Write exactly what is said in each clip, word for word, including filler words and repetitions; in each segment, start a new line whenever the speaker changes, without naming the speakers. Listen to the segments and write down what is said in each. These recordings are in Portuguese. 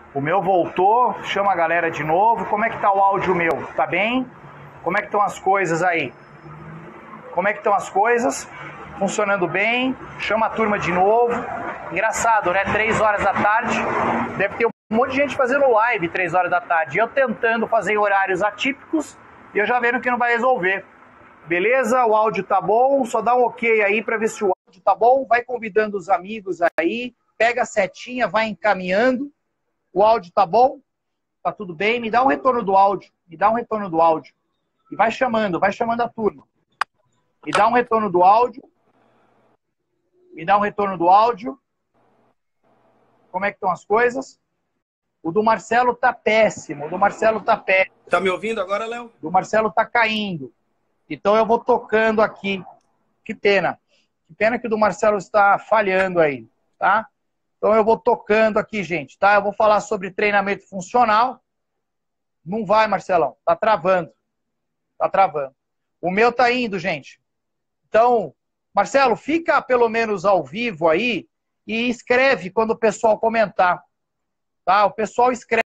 O meu voltou, chama a galera de novo. Como é que tá o áudio meu? Tá bem? Como é que estão as coisas aí? Como é que estão as coisas? Funcionando bem? Chama a turma de novo. Engraçado, né? Três horas da tarde. Deve ter um monte de gente fazendo live três horas da tarde. Eu tentando fazer em horários atípicos e eu já vendo que não vai resolver. Beleza? O áudio tá bom? Só dá um ok aí para ver se o áudio tá bom. Vai convidando os amigos aí. Pega a setinha, vai encaminhando. O áudio tá bom? Tá tudo bem? Me dá um retorno do áudio. Me dá um retorno do áudio. E vai chamando, vai chamando a turma. Me dá um retorno do áudio. Me dá um retorno do áudio. Como é que estão as coisas? O do Marcelo tá péssimo. O do Marcelo tá péssimo.
Tá me ouvindo agora, Léo?
O do Marcelo tá caindo. Então eu vou tocando aqui. Que pena. Que pena que o do Marcelo está falhando aí, tá? Então eu vou tocando aqui, gente, tá? Eu vou falar sobre treinamento funcional. Não vai, Marcelão. Tá travando. Tá travando. O meu tá indo, gente. Então, Marcelo, fica pelo menos ao vivo aí e escreve quando o pessoal comentar. Tá? O pessoal escreve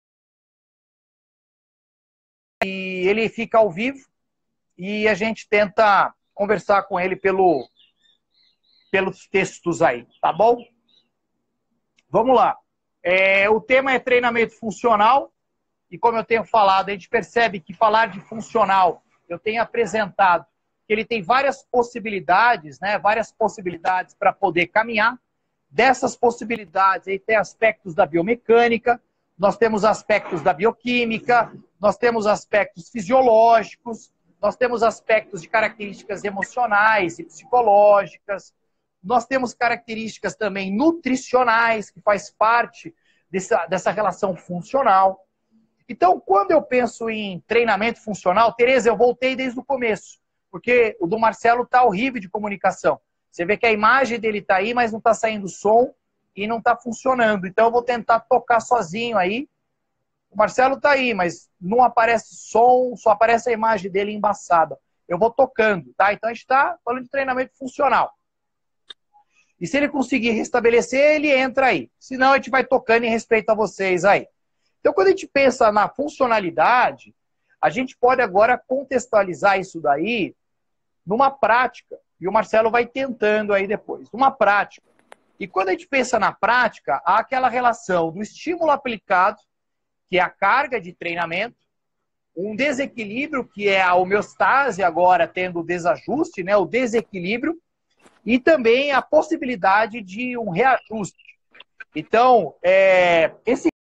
e ele fica ao vivo e a gente tenta conversar com ele pelo, pelos textos aí, tá bom? Vamos lá. É, o tema é treinamento funcional e como eu tenho falado, a gente percebe que falar de funcional, eu tenho apresentado que ele tem várias possibilidades, né? Várias possibilidades para poder caminhar. Dessas possibilidades, aí tem aspectos da biomecânica, nós temos aspectos da bioquímica, nós temos aspectos fisiológicos, nós temos aspectos de características emocionais e psicológicas, nós temos características também nutricionais, que faz parte dessa, dessa relação funcional. Então, quando eu penso em treinamento funcional, Tereza, eu voltei desde o começo, porque o do Marcelo está horrível de comunicação. Você vê que a imagem dele está aí, mas não está saindo som e não está funcionando. Então, eu vou tentar tocar sozinho aí. O Marcelo está aí, mas não aparece som, só aparece a imagem dele embaçada. Eu vou tocando, tá? Então, a gente está falando de treinamento funcional. E se ele conseguir restabelecer, ele entra aí. Senão, a gente vai tocando em respeito a vocês aí. Então, quando a gente pensa na funcionalidade, a gente pode agora contextualizar isso daí numa prática. E o Marcelo vai tentando aí depois. Numa prática. E quando a gente pensa na prática, há aquela relação do estímulo aplicado, que é a carga de treinamento, um desequilíbrio, que é a homeostase agora tendo o desajuste, né, o desequilíbrio, e também a possibilidade de um reajuste. Então, é, esse,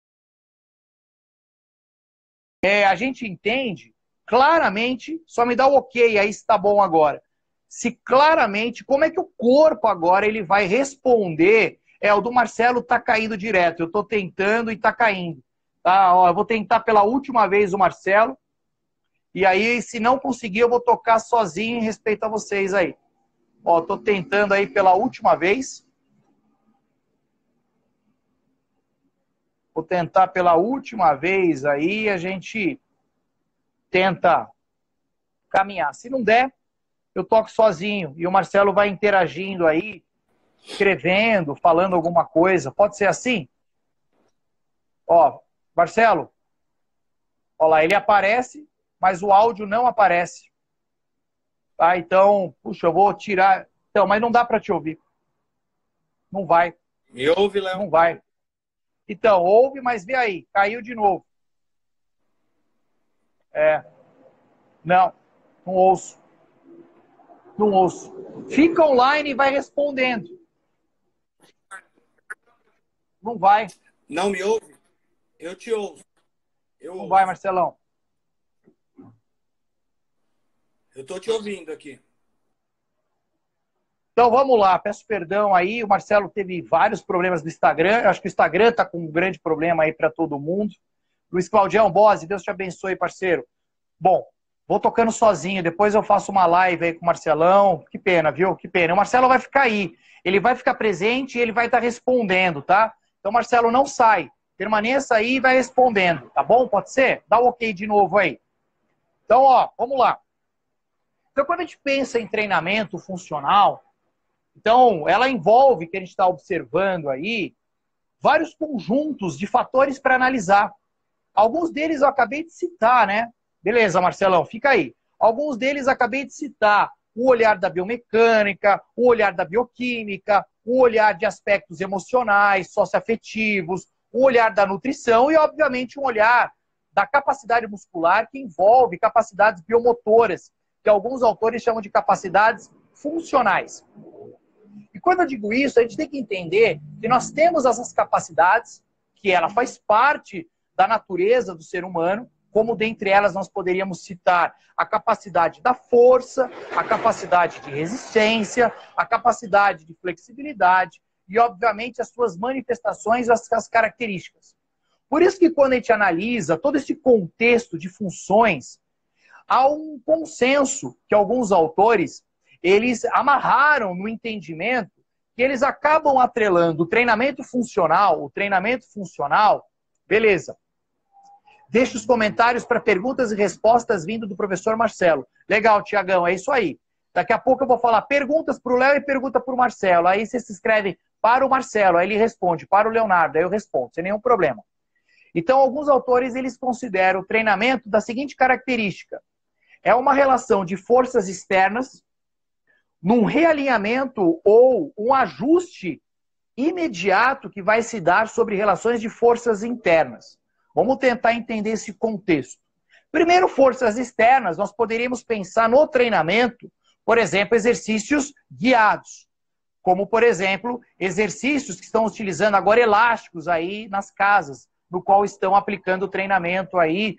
é, a gente entende claramente, só me dá o ok, aí está bom agora. Se claramente, como é que o corpo agora ele vai responder? É, o do Marcelo está caindo direto, eu estou tentando e está caindo. Tá? Ó, eu vou tentar pela última vez o Marcelo, e aí, se não conseguir, eu vou tocar sozinho em respeito a vocês aí. Ó, tô tentando aí pela última vez. Vou tentar pela última vez aí, a gente tenta caminhar. Se não der, eu toco sozinho e o Marcelo vai interagindo aí, escrevendo, falando alguma coisa. Pode ser assim? Ó, Marcelo, ó lá, ele aparece, mas o áudio não aparece. Tá, então, puxa, eu vou tirar. Então, mas não dá para te ouvir. Não vai.
Me ouve, Léo?
Não vai. Então, ouve, mas vê aí. Caiu de novo. É. Não, não ouço. Não ouço. Fica online e vai respondendo. Não vai.
Não me ouve? Eu te ouço. Eu
Não
ouço.
vai, Marcelão.
Eu tô te ouvindo aqui.
Então vamos lá, peço perdão aí. O Marcelo teve vários problemas no Instagram. Eu acho que o Instagram está com um grande problema aí para todo mundo. Luiz Claudião Bose, Deus te abençoe, parceiro. Bom, vou tocando sozinho. Depois eu faço uma live aí com o Marcelão. Que pena, viu? Que pena. O Marcelo vai ficar aí. Ele vai ficar presente e ele vai estar respondendo, tá? Então, Marcelo, não sai. Permaneça aí e vai respondendo, tá bom? Pode ser? Dá o ok de novo aí. Então, ó, vamos lá. Então, quando a gente pensa em treinamento funcional, então, ela envolve, que a gente está observando aí, vários conjuntos de fatores para analisar. Alguns deles eu acabei de citar, né? Beleza, Marcelão, fica aí. Alguns deles eu acabei de citar. O olhar da biomecânica, o olhar da bioquímica, o olhar de aspectos emocionais, socioafetivos, o olhar da nutrição e, obviamente, um olhar da capacidade muscular que envolve capacidades biomotoras, que alguns autores chamam de capacidades funcionais. E quando eu digo isso, a gente tem que entender que nós temos essas capacidades, que ela faz parte da natureza do ser humano, como dentre elas nós poderíamos citar a capacidade da força, a capacidade de resistência, a capacidade de flexibilidade e, obviamente, as suas manifestações, as, as características. Por isso que quando a gente analisa todo esse contexto de funções, há um consenso que alguns autores eles amarraram no entendimento que eles acabam atrelando o treinamento funcional, o treinamento funcional, beleza. Deixe os comentários para perguntas e respostas vindo do professor Marcelo. Legal, Tiagão, é isso aí. Daqui a pouco eu vou falar perguntas para o Léo e pergunta para o Marcelo. Aí você se inscreve para o Marcelo, aí ele responde, para o Leonardo, aí eu respondo, sem nenhum problema. Então, alguns autores eles consideram o treinamento da seguinte característica. É uma relação de forças externas num realinhamento ou um ajuste imediato que vai se dar sobre relações de forças internas. Vamos tentar entender esse contexto. Primeiro, forças externas, nós poderíamos pensar no treinamento, por exemplo, exercícios guiados. Como, por exemplo, exercícios que estão utilizando agora elásticos aí nas casas, no qual estão aplicando o treinamento aí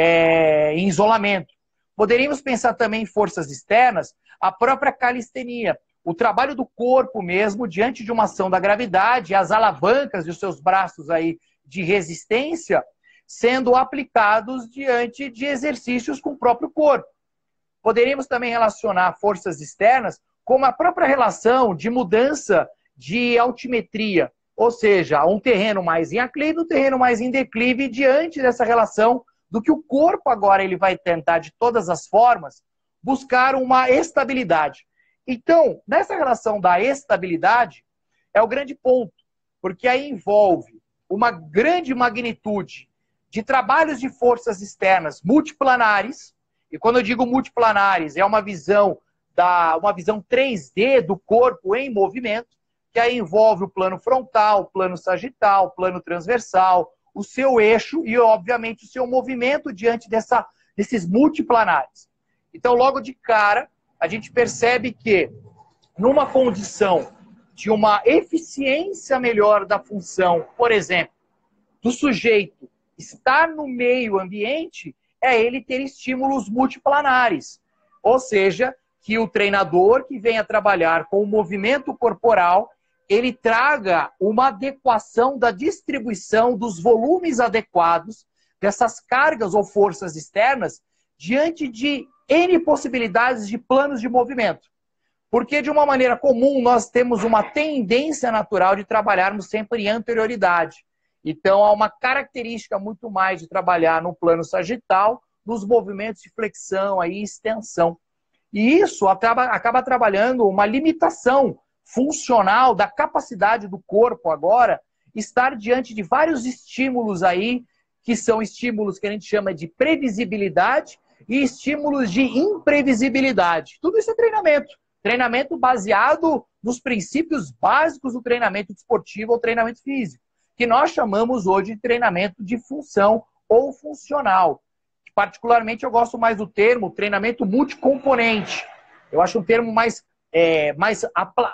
é, em isolamento. Poderíamos pensar também em forças externas, a própria calistenia, o trabalho do corpo mesmo diante de uma ação da gravidade, as alavancas dos seus braços aí de resistência, sendo aplicados diante de exercícios com o próprio corpo. Poderíamos também relacionar forças externas com a própria relação de mudança de altimetria, ou seja, um terreno mais em aclive, um terreno mais em declive, diante dessa relação do que o corpo agora ele vai tentar, de todas as formas, buscar uma estabilidade. Então, nessa relação da estabilidade, é o grande ponto, porque aí envolve uma grande magnitude de trabalhos de forças externas multiplanares, e quando eu digo multiplanares, é uma visão, da, uma visão três D do corpo em movimento, que aí envolve o plano frontal, o plano sagital, o plano transversal, o seu eixo e, obviamente, o seu movimento diante dessa, desses multiplanares. Então, logo de cara, a gente percebe que, numa condição de uma eficiência melhor da função, por exemplo, do sujeito estar no meio ambiente, é ele ter estímulos multiplanares. Ou seja, que o treinador que venha trabalhar com o movimento corporal, ele traga uma adequação da distribuição dos volumes adequados dessas cargas ou forças externas diante de N possibilidades de planos de movimento. Porque, de uma maneira comum, nós temos uma tendência natural de trabalharmos sempre em anterioridade. Então, há uma característica muito mais de trabalhar no plano sagital, nos movimentos de flexão e extensão. E isso acaba, acaba trabalhando uma limitação funcional da capacidade do corpo agora estar diante de vários estímulos aí, que são estímulos que a gente chama de previsibilidade e estímulos de imprevisibilidade. Tudo isso é treinamento. Treinamento baseado nos princípios básicos do treinamento desportivo ou treinamento físico, que nós chamamos hoje de treinamento de função ou funcional. Particularmente, eu gosto mais do termo treinamento multicomponente. Eu acho um termo mais... É, mais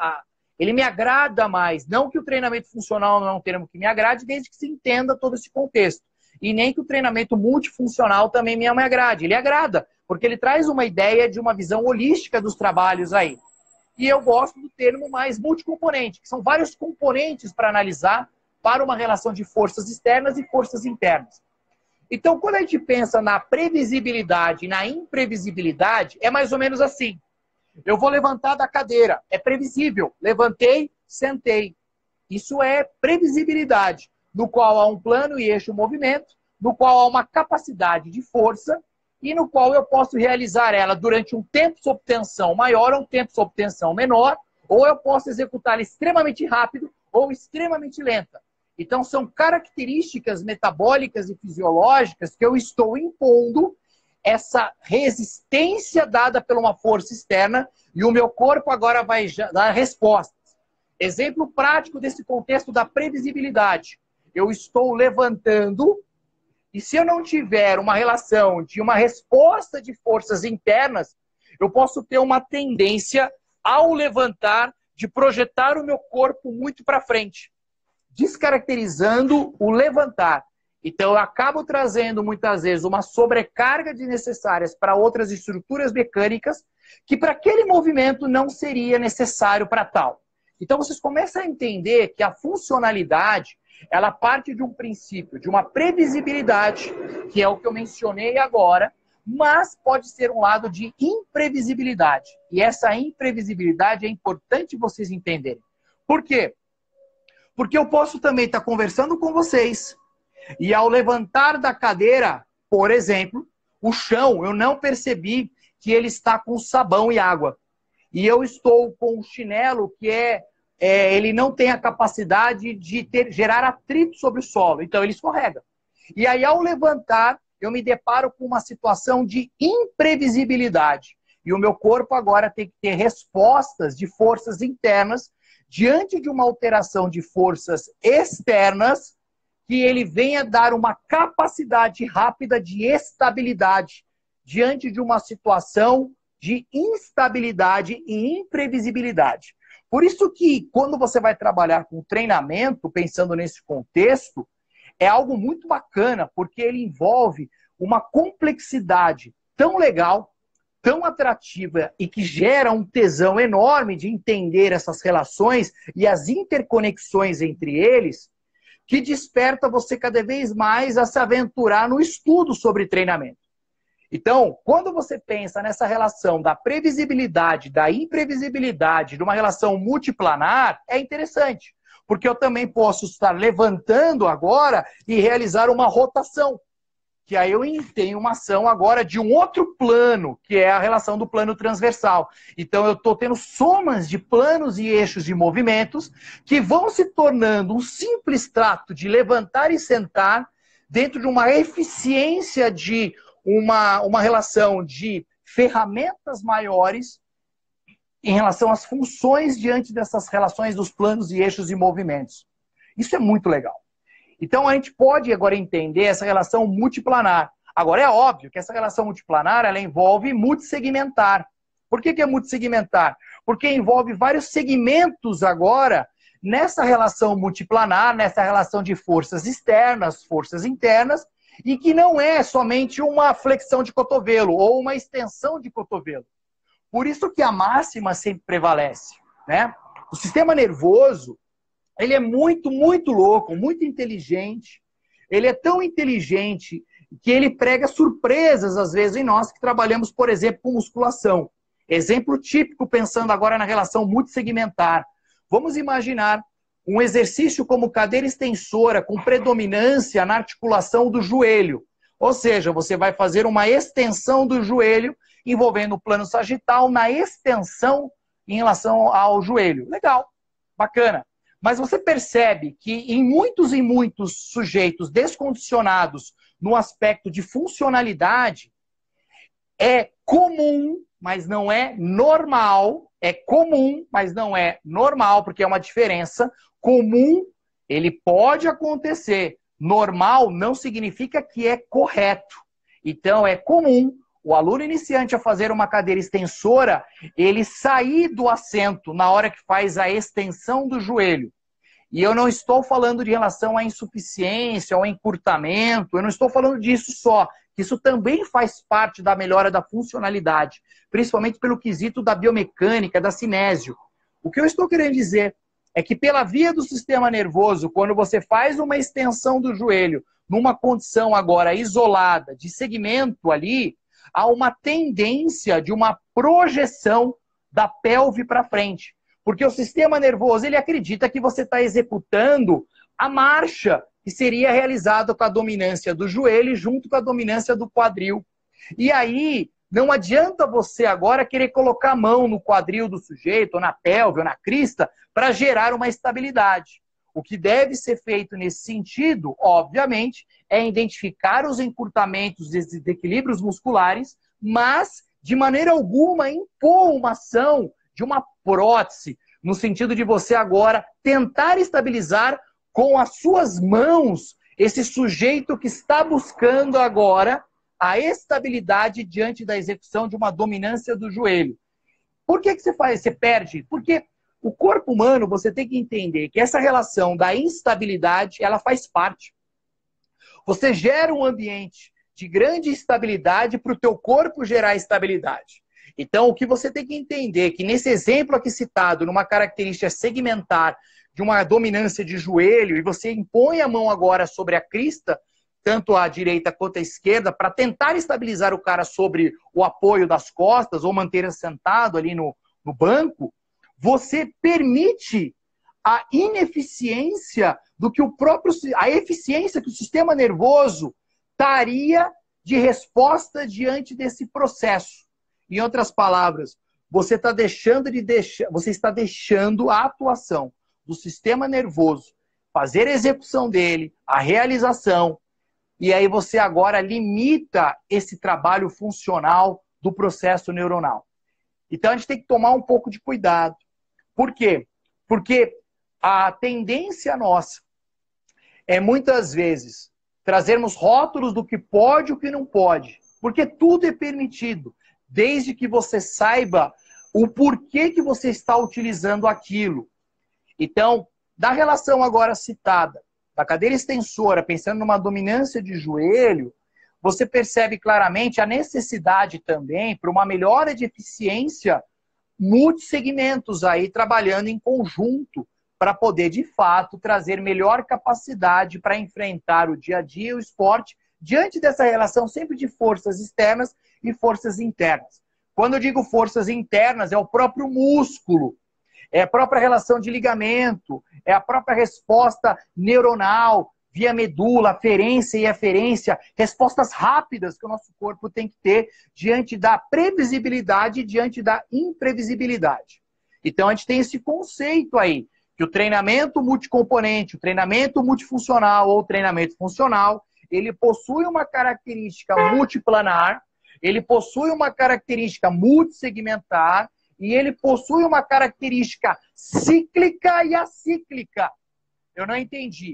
ele me agrada mais. Não que o treinamento funcional não é um termo que me agrade, desde que se entenda todo esse contexto. E nem que o treinamento multifuncional também me agrade. Ele agrada, porque ele traz uma ideia de uma visão holística dos trabalhos aí. E eu gosto do termo mais multicomponente, que são vários componentes para analisar para uma relação de forças externas e forças internas. Então, quando a gente pensa na previsibilidade e na imprevisibilidade, é mais ou menos assim. Eu vou levantar da cadeira, é previsível. Levantei, sentei. Isso é previsibilidade, no qual há um plano e eixo movimento, no qual há uma capacidade de força e no qual eu posso realizar ela durante um tempo sob tensão maior ou um tempo sob tensão menor, ou eu posso executá-la extremamente rápido ou extremamente lenta. Então, são características metabólicas e fisiológicas que eu estou impondo essa resistência dada por uma força externa e o meu corpo agora vai dar respostas. Exemplo prático desse contexto da previsibilidade. Eu estou levantando e se eu não tiver uma relação de uma resposta de forças internas, eu posso ter uma tendência ao levantar de projetar o meu corpo muito para frente, descaracterizando o levantar. Então, eu acabo trazendo, muitas vezes, uma sobrecarga desnecessárias para outras estruturas mecânicas que, para aquele movimento, não seria necessário para tal. Então, vocês começam a entender que a funcionalidade, ela parte de um princípio, de uma previsibilidade, que é o que eu mencionei agora, mas pode ser um lado de imprevisibilidade. E essa imprevisibilidade é importante vocês entenderem. Por quê? Porque eu posso também estar conversando com vocês e ao levantar da cadeira, por exemplo, o chão, eu não percebi que ele está com sabão e água. E eu estou com um chinelo que é, é ele não tem a capacidade de ter, gerar atrito sobre o solo. Então ele escorrega. E aí ao levantar, eu me deparo com uma situação de imprevisibilidade. E o meu corpo agora tem que ter respostas de forças internas diante de uma alteração de forças externas que ele venha dar uma capacidade rápida de estabilidade diante de uma situação de instabilidade e imprevisibilidade. Por isso que quando você vai trabalhar com treinamento, pensando nesse contexto, é algo muito bacana, porque ele envolve uma complexidade tão legal, tão atrativa e que gera um tesão enorme de entender essas relações e as interconexões entre eles, que desperta você cada vez mais a se aventurar no estudo sobre treinamento. Então, quando você pensa nessa relação da previsibilidade, da imprevisibilidade, de uma relação multiplanar, é interessante. Porque eu também posso estar levantando agora e realizar uma rotação. Que aí eu tenho uma ação agora de um outro plano, que é a relação do plano transversal. Então eu estou tendo somas de planos e eixos de movimentos que vão se tornando um simples trato de levantar e sentar dentro de uma eficiência de uma, uma relação de ferramentas maiores em relação às funções diante dessas relações dos planos e eixos e movimentos. Isso é muito legal. Então a gente pode agora entender essa relação multiplanar. Agora é óbvio que essa relação multiplanar ela envolve multissegmentar. Por que que é multissegmentar? Porque envolve vários segmentos agora nessa relação multiplanar, nessa relação de forças externas, forças internas, e que não é somente uma flexão de cotovelo ou uma extensão de cotovelo. Por isso que a máxima sempre prevalece, né? O sistema nervoso, ele é muito, muito louco, muito inteligente. Ele é tão inteligente que ele prega surpresas, às vezes, em nós que trabalhamos, por exemplo, com musculação. Exemplo típico, pensando agora na relação multissegmentar. Vamos imaginar um exercício como cadeira extensora, com predominância na articulação do joelho. Ou seja, você vai fazer uma extensão do joelho, envolvendo o plano sagital na extensão em relação ao joelho. Legal, bacana. Mas você percebe que em muitos e muitos sujeitos descondicionados no aspecto de funcionalidade, é comum, mas não é normal, é comum, mas não é normal, porque é uma diferença. Comum, ele pode acontecer. Normal não significa que é correto. Então, é comum o aluno iniciante a fazer uma cadeira extensora, ele sair do assento na hora que faz a extensão do joelho. E eu não estou falando de relação à insuficiência, ao encurtamento, eu não estou falando disso só. Isso também faz parte da melhora da funcionalidade, principalmente pelo quesito da biomecânica, da cinésio. O que eu estou querendo dizer é que pela via do sistema nervoso, quando você faz uma extensão do joelho, numa condição agora isolada, de segmento ali, há uma tendência de uma projeção da pelve para frente. Porque o sistema nervoso, ele acredita que você está executando a marcha que seria realizada com a dominância do joelho junto com a dominância do quadril. E aí, não adianta você agora querer colocar a mão no quadril do sujeito, ou na pelve, ou na crista, para gerar uma estabilidade. O que deve ser feito nesse sentido, obviamente, é identificar os encurtamentos desses desequilíbrios musculares, mas, de maneira alguma, impor uma ação de uma prótese, no sentido de você agora tentar estabilizar com as suas mãos esse sujeito que está buscando agora a estabilidade diante da execução de uma dominância do joelho. Por que que você faz? Você perde? Porque o corpo humano, você tem que entender que essa relação da instabilidade, ela faz parte. Você gera um ambiente de grande instabilidade para o teu corpo gerar estabilidade. Então, o que você tem que entender é que nesse exemplo aqui citado, numa característica segmentar de uma dominância de joelho, e você impõe a mão agora sobre a crista, tanto a direita quanto a esquerda, para tentar estabilizar o cara sobre o apoio das costas ou manter ele sentado ali no, no banco, você permite a ineficiência do que o próprio, a eficiência que o sistema nervoso daria de resposta diante desse processo. Em outras palavras, você está deixando de deixar, você está deixando a atuação do sistema nervoso fazer a execução dele, a realização, e aí você agora limita esse trabalho funcional do processo neuronal. Então a gente tem que tomar um pouco de cuidado. Por quê? Porque a tendência nossa é muitas vezes trazermos rótulos do que pode e o que não pode. Porque tudo é permitido, desde que você saiba o porquê que você está utilizando aquilo. Então, da relação agora citada, da cadeira extensora, pensando numa dominância de joelho, você percebe claramente a necessidade também para uma melhora de eficiência multissegmentos aí trabalhando em conjunto para poder, de fato, trazer melhor capacidade para enfrentar o dia a dia e o esporte diante dessa relação sempre de forças externas e forças internas. Quando eu digo forças internas, é o próprio músculo, é a própria relação de ligamento, é a própria resposta neuronal, via medula, aferência e aferência, respostas rápidas que o nosso corpo tem que ter diante da previsibilidade e diante da imprevisibilidade. Então a gente tem esse conceito aí, que o treinamento multicomponente, o treinamento multifuncional ou treinamento funcional, ele possui uma característica multiplanar, ele possui uma característica multissegmentar e ele possui uma característica cíclica e acíclica. Eu não entendi.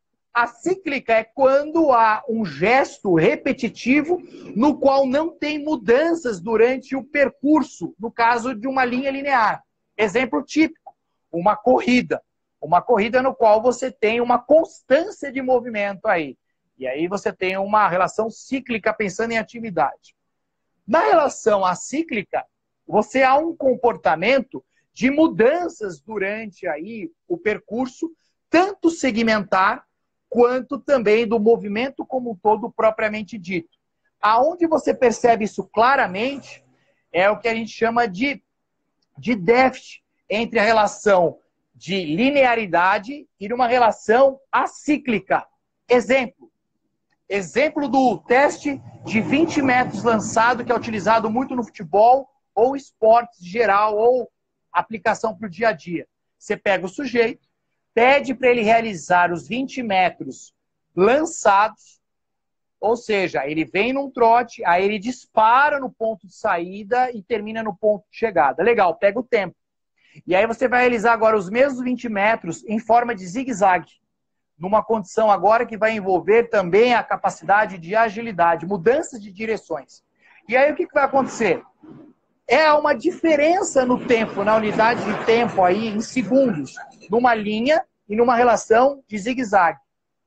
A cíclica é quando há um gesto repetitivo no qual não tem mudanças durante o percurso, no caso de uma linha linear. Exemplo típico, uma corrida. Uma corrida no qual você tem uma constância de movimento aí. E aí você tem uma relação cíclica pensando em atividade. Na relação acíclica, você há um comportamento de mudanças durante aí o percurso, tanto segmentar, quanto também do movimento como um todo propriamente dito. Aonde você percebe isso claramente é o que a gente chama de, de déficit entre a relação de linearidade e uma relação acíclica. Exemplo. Exemplo do teste de vinte metros lançado, que é utilizado muito no futebol ou esportes em geral, ou aplicação para o dia a dia. Você pega o sujeito, pede para ele realizar os vinte metros lançados, ou seja, ele vem num trote, aí ele dispara no ponto de saída e termina no ponto de chegada. Legal, pega o tempo. E aí você vai realizar agora os mesmos vinte metros em forma de zigue-zague, numa condição agora que vai envolver também a capacidade de agilidade, mudanças de direções. E aí o que vai acontecer? É uma diferença no tempo, na unidade de tempo aí, em segundos, numa linha e numa relação de zigue-zague.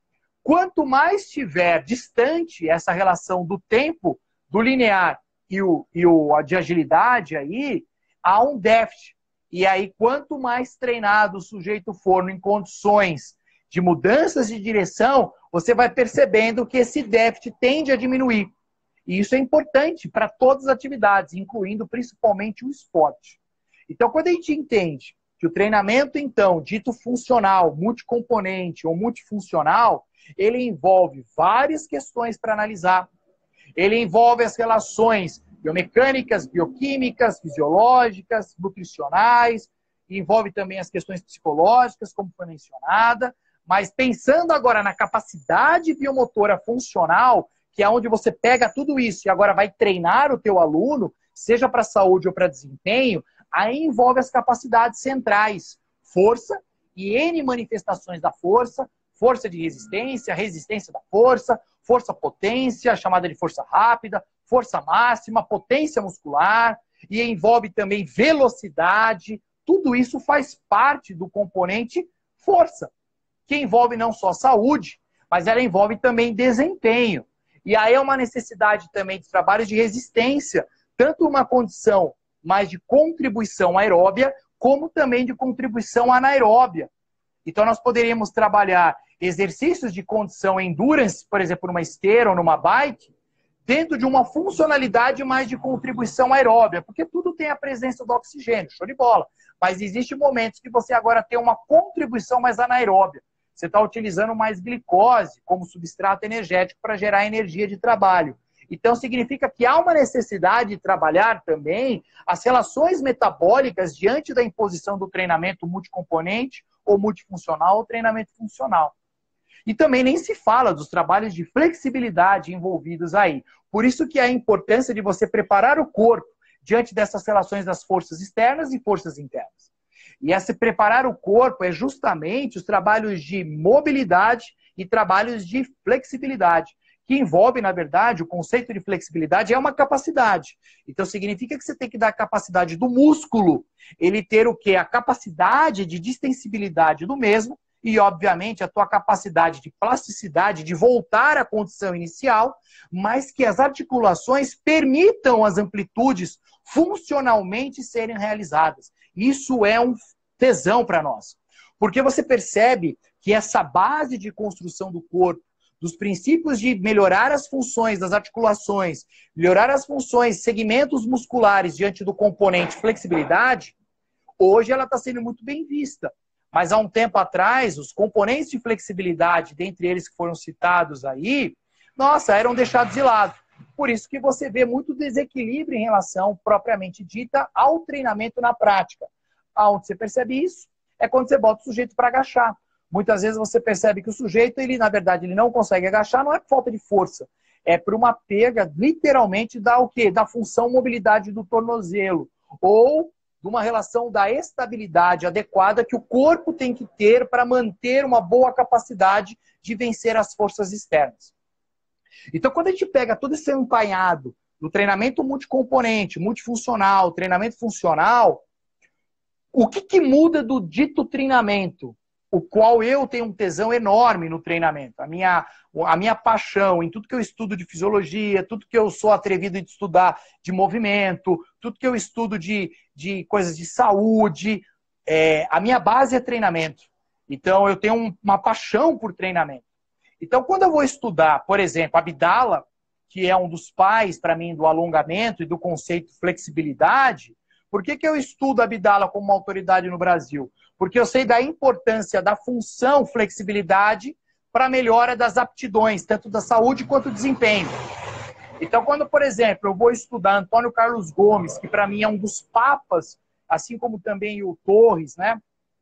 Quanto mais tiver distante essa relação do tempo, do linear e o, e o de agilidade aí, há um déficit. E aí, quanto mais treinado o sujeito for em condições de mudanças de direção, você vai percebendo que esse déficit tende a diminuir. E isso é importante para todas as atividades, incluindo principalmente o esporte. Então, quando a gente entende que o treinamento, então, dito funcional, multicomponente ou multifuncional, ele envolve várias questões para analisar. Ele envolve as relações biomecânicas, bioquímicas, fisiológicas, nutricionais, envolve também as questões psicológicas, como foi mencionada, mas pensando agora na capacidade biomotora funcional, que é onde você pega tudo isso e agora vai treinar o teu aluno, seja para saúde ou para desempenho, aí envolve as capacidades centrais, força e N manifestações da força, força de resistência, resistência da força, força-potência, chamada de força rápida, força máxima, potência muscular, e envolve também velocidade. Tudo isso faz parte do componente força, que envolve não só saúde, mas ela envolve também desempenho. E aí é uma necessidade também de trabalhos de resistência, tanto uma condição mais de contribuição aeróbia, como também de contribuição anaeróbia. Então nós poderíamos trabalhar exercícios de condição endurance, por exemplo, numa esteira ou numa bike, dentro de uma funcionalidade mais de contribuição aeróbia, porque tudo tem a presença do oxigênio, show de bola. Mas existem momentos que você agora tem uma contribuição mais anaeróbia. Você está utilizando mais glicose como substrato energético para gerar energia de trabalho. Então, significa que há uma necessidade de trabalhar também as relações metabólicas diante da imposição do treinamento multicomponente ou multifuncional ou treinamento funcional. E também nem se fala dos trabalhos de flexibilidade envolvidos aí. Por isso que há a importância de você preparar o corpo diante dessas relações das forças externas e forças internas. E esse preparar o corpo é justamente os trabalhos de mobilidade e trabalhos de flexibilidade, que envolve, na verdade, o conceito de flexibilidade é uma capacidade. Então, significa que você tem que dar a capacidade do músculo, ele ter o quê? A capacidade de distensibilidade do mesmo e, obviamente, a tua capacidade de plasticidade, de voltar à condição inicial, mas que as articulações permitam as amplitudes funcionalmente serem realizadas. Isso é um tesão para nós. Porque você percebe que essa base de construção do corpo, dos princípios de melhorar as funções das articulações, melhorar as funções, segmentos musculares diante do componente flexibilidade, hoje ela está sendo muito bem vista. Mas há um tempo atrás, os componentes de flexibilidade, dentre eles que foram citados aí, nossa, eram deixados de lado. Por isso que você vê muito desequilíbrio em relação, propriamente dita, ao treinamento na prática. Aonde você percebe isso é quando você bota o sujeito para agachar. Muitas vezes você percebe que o sujeito, ele na verdade, ele não consegue agachar, não é por falta de força. É por uma perda, literalmente, da o quê? Da função mobilidade do tornozelo. Ou de uma relação da estabilidade adequada que o corpo tem que ter para manter uma boa capacidade de vencer as forças externas. Então, quando a gente pega todo esse empanhado do treinamento multicomponente, multifuncional, treinamento funcional, o que, que muda do dito treinamento? O qual eu tenho um tesão enorme no treinamento. A minha, a minha paixão em tudo que eu estudo de fisiologia, tudo que eu sou atrevido de estudar de movimento, tudo que eu estudo de, de coisas de saúde, é, a minha base é treinamento. Então, eu tenho um, uma paixão por treinamento. Então, quando eu vou estudar, por exemplo, Abdala, que é um dos pais, para mim, do alongamento e do conceito de flexibilidade, por que, que eu estudo Abdala como uma autoridade no Brasil? Porque eu sei da importância da função flexibilidade para a melhora das aptidões, tanto da saúde quanto do desempenho. Então, quando, por exemplo, eu vou estudar Antônio Carlos Gomes, que para mim é um dos papas, assim como também o Torres, né?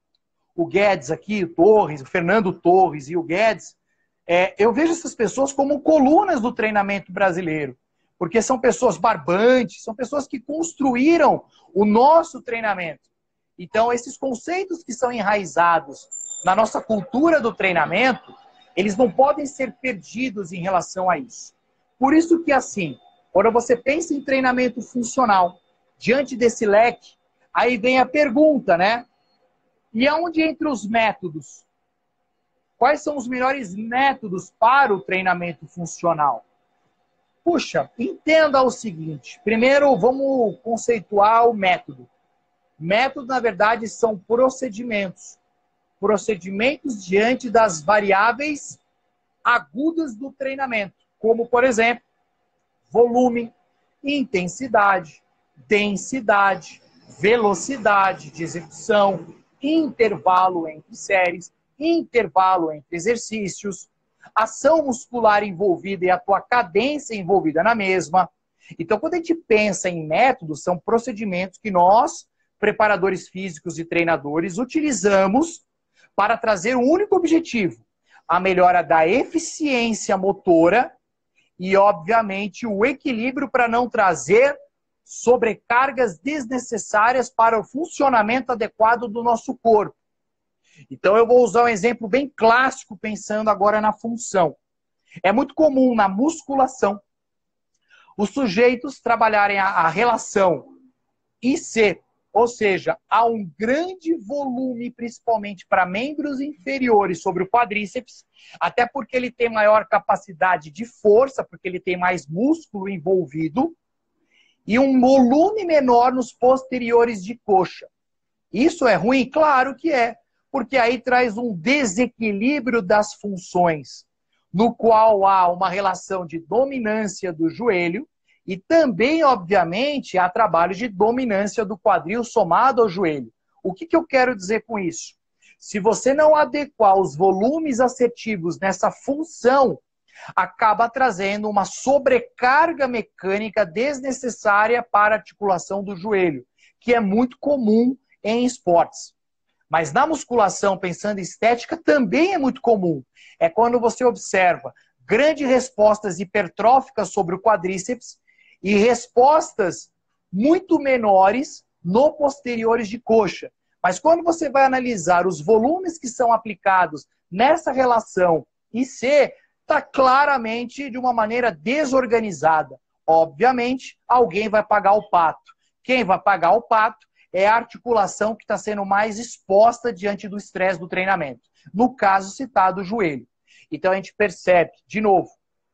O Guedes aqui, o Torres, o Fernando Torres e o Guedes, é, eu vejo essas pessoas como colunas do treinamento brasileiro. Porque são pessoas barbantes, são pessoas que construíram o nosso treinamento. Então, esses conceitos que são enraizados na nossa cultura do treinamento, eles não podem ser perdidos em relação a isso. Por isso que, assim, quando você pensa em treinamento funcional, diante desse leque, aí vem a pergunta, né? E aonde entre os métodos? Quais são os melhores métodos para o treinamento funcional? Puxa, entenda o seguinte. Primeiro, vamos conceituar o método. Métodos, na verdade, são procedimentos. Procedimentos diante das variáveis agudas do treinamento. Como, por exemplo, volume, intensidade, densidade, velocidade de execução, intervalo entre séries, intervalo entre exercícios, ação muscular envolvida e a tua cadência envolvida na mesma. Então, quando a gente pensa em métodos, são procedimentos que nós preparadores físicos e treinadores, utilizamos para trazer um único objetivo: a melhora da eficiência motora e, obviamente, o equilíbrio para não trazer sobrecargas desnecessárias para o funcionamento adequado do nosso corpo. Então, eu vou usar um exemplo bem clássico, pensando agora na função. É muito comum na musculação os sujeitos trabalharem a, a relação I C, ou seja, há um grande volume, principalmente para membros inferiores, sobre o quadríceps, até porque ele tem maior capacidade de força, porque ele tem mais músculo envolvido, e um volume menor nos posteriores de coxa. Isso é ruim? Claro que é, porque aí traz um desequilíbrio das funções, no qual há uma relação de dominância do joelho e também, obviamente, há trabalho de dominância do quadril somado ao joelho. O que, que eu quero dizer com isso? Se você não adequar os volumes assertivos nessa função, acaba trazendo uma sobrecarga mecânica desnecessária para a articulação do joelho, que é muito comum em esportes. Mas na musculação, pensando em estética, também é muito comum. É quando você observa grandes respostas hipertróficas sobre o quadríceps e respostas muito menores no posteriores de coxa. Mas quando você vai analisar os volumes que são aplicados nessa relação I C, está claramente de uma maneira desorganizada. Obviamente, alguém vai pagar o pato. Quem vai pagar o pato é a articulação que está sendo mais exposta diante do estresse do treinamento. No caso citado, o joelho. Então a gente percebe, de novo,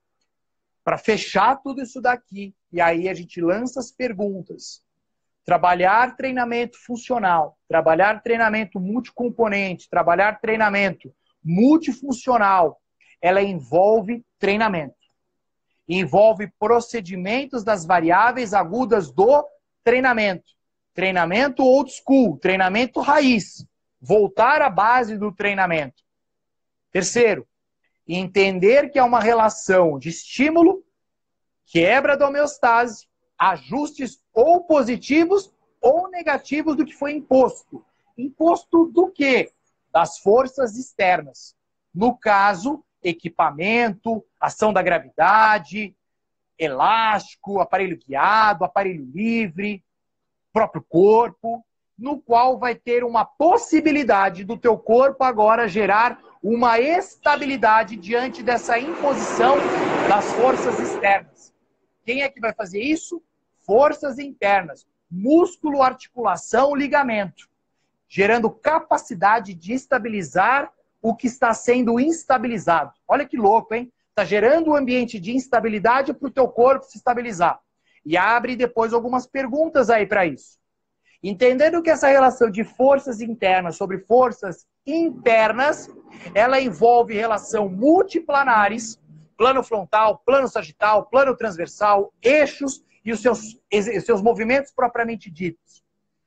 para fechar tudo isso daqui, e aí a gente lança as perguntas. Trabalhar treinamento funcional, trabalhar treinamento multicomponente, trabalhar treinamento multifuncional, ela envolve treinamento. Envolve procedimentos das variáveis agudas do treinamento. Treinamento old school, treinamento raiz. Voltar à base do treinamento. Terceiro, entender que é uma relação de estímulo, quebra da homeostase, ajustes ou positivos ou negativos do que foi imposto. Imposto do quê? Das forças externas. No caso, equipamento, ação da gravidade, elástico, aparelho guiado, aparelho livre, próprio corpo, no qual vai ter uma possibilidade do teu corpo agora gerar uma estabilidade diante dessa imposição das forças externas. Quem é que vai fazer isso? Forças internas, músculo, articulação, ligamento, gerando capacidade de estabilizar o que está sendo instabilizado. Olha que louco, hein? Está gerando um ambiente de instabilidade para o teu corpo se estabilizar. E abre depois algumas perguntas aí para isso. Entendendo que essa relação de forças internas sobre forças internas, ela envolve relação multiplanares, plano frontal, plano sagital, plano transversal, eixos e os seus, os seus movimentos propriamente ditos.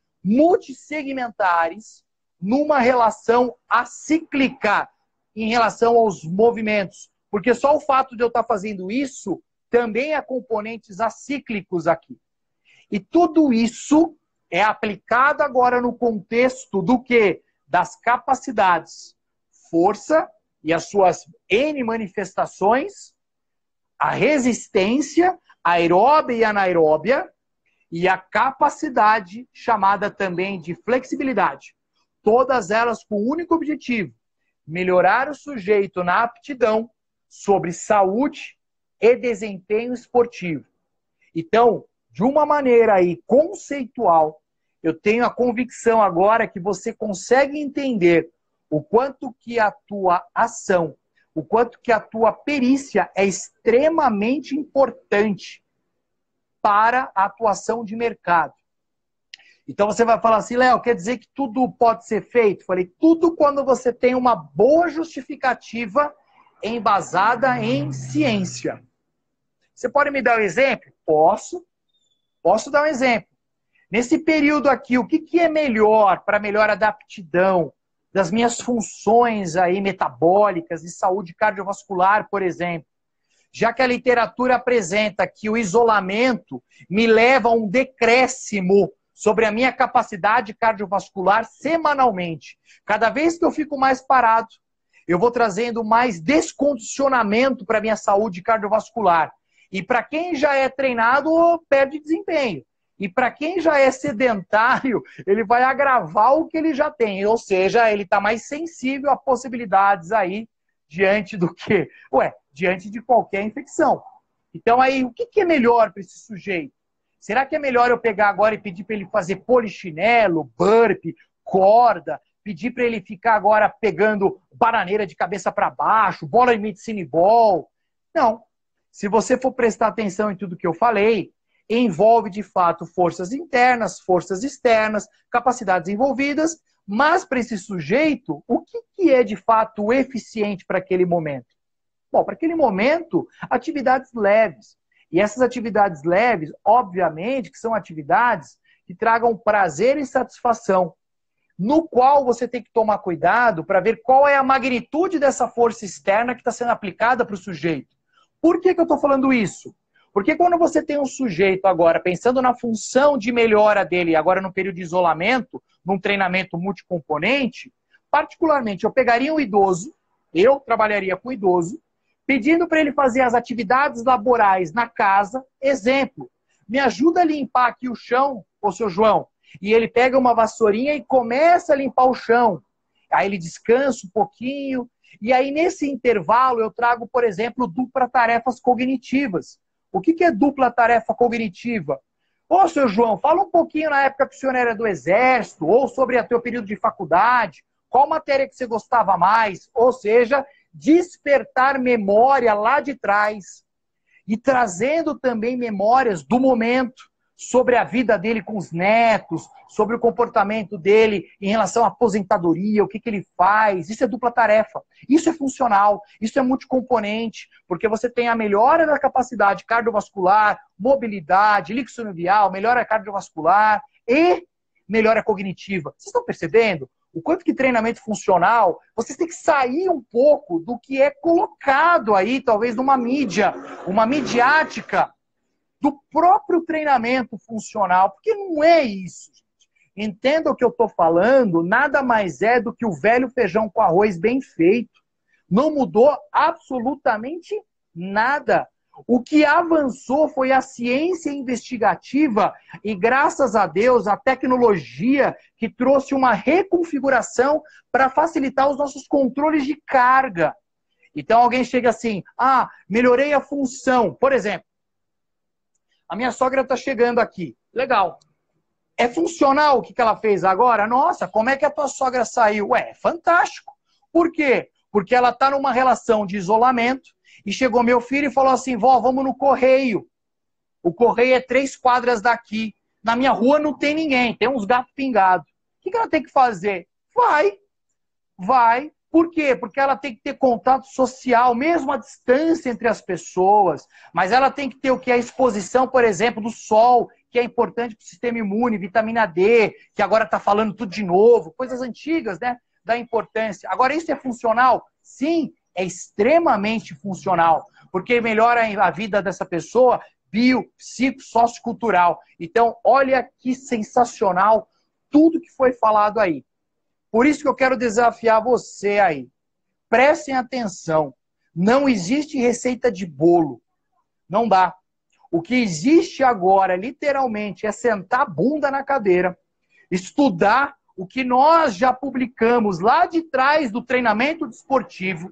Multissegmentares, numa relação acíclica em relação aos movimentos. Porque só o fato de eu estar fazendo isso também há componentes acíclicos aqui. E tudo isso é aplicado agora no contexto do quê? Das capacidades. Força e as suas N manifestações, a resistência aeróbia e anaeróbia e a capacidade chamada também de flexibilidade. Todas elas com o único objetivo: melhorar o sujeito na aptidão sobre saúde e desempenho esportivo. Então, de uma maneira aí conceitual, eu tenho a convicção agora que você consegue entender o quanto que a tua ação, o quanto que a tua perícia é extremamente importante para a atuação de mercado. Então você vai falar assim, Léo, quer dizer que tudo pode ser feito? Falei, tudo quando você tem uma boa justificativa embasada em ciência. Você pode me dar um exemplo? Posso. Posso dar um exemplo. Nesse período aqui, o que, que é melhor para melhora da aptidão, das minhas funções aí metabólicas e saúde cardiovascular, por exemplo? Já que a literatura apresenta que o isolamento me leva a um decréscimo sobre a minha capacidade cardiovascular semanalmente. Cada vez que eu fico mais parado, eu vou trazendo mais descondicionamento para a minha saúde cardiovascular. E para quem já é treinado, perde desempenho. E para quem já é sedentário, ele vai agravar o que ele já tem. Ou seja, ele está mais sensível a possibilidades aí diante do que? Ué, diante de qualquer infecção. Então aí, o que, que é melhor para esse sujeito? Será que é melhor eu pegar agora e pedir para ele fazer polichinelo, burpee, corda, pedir para ele ficar agora pegando bananeira de cabeça para baixo, bola de medicine ball? Não. Se você for prestar atenção em tudo que eu falei, envolve de fato forças internas, forças externas, capacidades envolvidas, mas para esse sujeito, o que, que é de fato eficiente para aquele momento? Bom, para aquele momento, atividades leves. E essas atividades leves, obviamente, que são atividades que tragam prazer e satisfação, no qual você tem que tomar cuidado para ver qual é a magnitude dessa força externa que está sendo aplicada para o sujeito. Por que, que eu estou falando isso? Porque quando você tem um sujeito agora, pensando na função de melhora dele, agora no período de isolamento, num treinamento multicomponente, particularmente eu pegaria um idoso, eu trabalharia com o idoso, pedindo para ele fazer as atividades laborais na casa. Exemplo, me ajuda a limpar aqui o chão, ô seu João. E ele pega uma vassourinha e começa a limpar o chão. Aí ele descansa um pouquinho. E aí nesse intervalo eu trago, por exemplo, dupla tarefas cognitivas. O que, que é dupla tarefa cognitiva? Ô, seu João, fala um pouquinho na época que o senhor era do exército, ou sobre o teu período de faculdade, qual matéria que você gostava mais, ou seja, despertar memória lá de trás e trazendo também memórias do momento sobre a vida dele com os netos, sobre o comportamento dele em relação à aposentadoria, o que, que ele faz. Isso é dupla tarefa. Isso é funcional, isso é multicomponente, porque você tem a melhora da capacidade cardiovascular, mobilidade, líquido sinovial, melhora cardiovascular e melhora cognitiva. Vocês estão percebendo? O quanto que treinamento funcional, vocês têm que sair um pouco do que é colocado aí, talvez numa mídia, uma midiática, do próprio treinamento funcional, porque não é isso, gente. Entenda o que eu estou falando, nada mais é do que o velho feijão com arroz bem feito. Não mudou absolutamente nada. O que avançou foi a ciência investigativa e, graças a Deus, a tecnologia que trouxe uma reconfiguração para facilitar os nossos controles de carga. Então alguém chega assim, ah, melhorei a função. Por exemplo, a minha sogra está chegando aqui. Legal. É funcional o que ela fez agora? Nossa, como é que a tua sogra saiu? Ué, é fantástico. Por quê? Porque ela está numa relação de isolamento e chegou meu filho e falou assim, vó, vamos no correio. O correio é três quadras daqui. Na minha rua não tem ninguém, tem uns gatos pingados. O que ela tem que fazer? Vai. Vai. Por quê? Porque ela tem que ter contato social, mesmo à distância entre as pessoas. Mas ela tem que ter o que? A exposição, por exemplo, do sol, que é importante para o sistema imune, vitamina D, que agora está falando tudo de novo, coisas antigas, né? Da importância. Agora, isso é funcional? Sim, é extremamente funcional, porque melhora a vida dessa pessoa bio, psico, sociocultural. Então, olha que sensacional tudo que foi falado aí. Por isso que eu quero desafiar você aí. Prestem atenção. Não existe receita de bolo. Não dá. O que existe agora, literalmente, é sentar a bunda na cadeira, estudar o que nós já publicamos lá de trás do treinamento desportivo,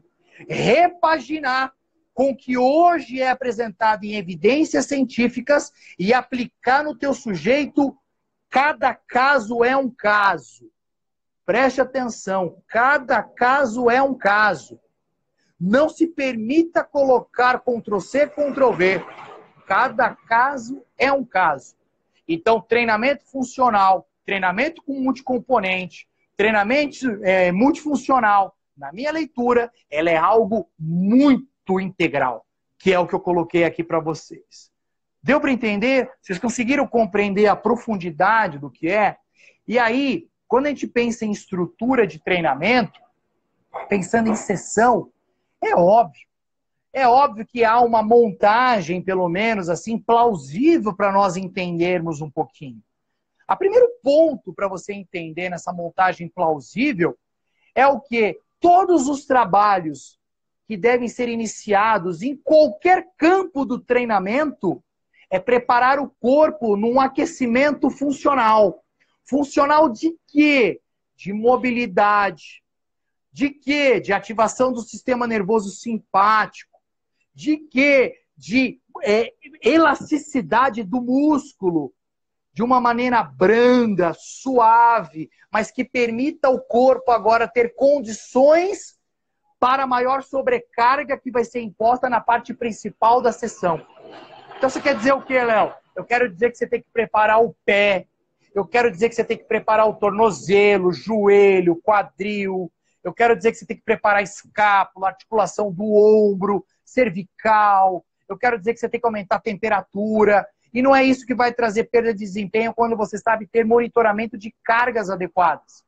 repaginar com o que hoje é apresentado em evidências científicas e aplicar no teu sujeito. Cada caso é um caso. Preste atenção, cada caso é um caso. Não se permita colocar control C, control V. Cada caso é um caso. Então, treinamento funcional, treinamento com multicomponente, treinamento é, multifuncional, na minha leitura, ela é algo muito integral, que é o que eu coloquei aqui para vocês. Deu para entender? Vocês conseguiram compreender a profundidade do que é? E aí, quando a gente pensa em estrutura de treinamento, pensando em sessão, é óbvio. É óbvio que há uma montagem, pelo menos assim, plausível para nós entendermos um pouquinho. A primeiro ponto para você entender nessa montagem plausível é o que? Todos os trabalhos que devem ser iniciados em qualquer campo do treinamento é preparar o corpo num aquecimento funcional. Funcional de quê? De mobilidade. De quê? De ativação do sistema nervoso simpático. De quê? De é, elasticidade do músculo. De uma maneira branda, suave, mas que permita ao corpo agora ter condições para a maior sobrecarga que vai ser imposta na parte principal da sessão. Então você quer dizer o quê, Léo? Eu quero dizer que você tem que preparar o pé, eu quero dizer que você tem que preparar o tornozelo, joelho, quadril, eu quero dizer que você tem que preparar a escápula, a articulação do ombro, cervical, eu quero dizer que você tem que aumentar a temperatura. E não é isso que vai trazer perda de desempenho quando você sabe ter monitoramento de cargas adequadas.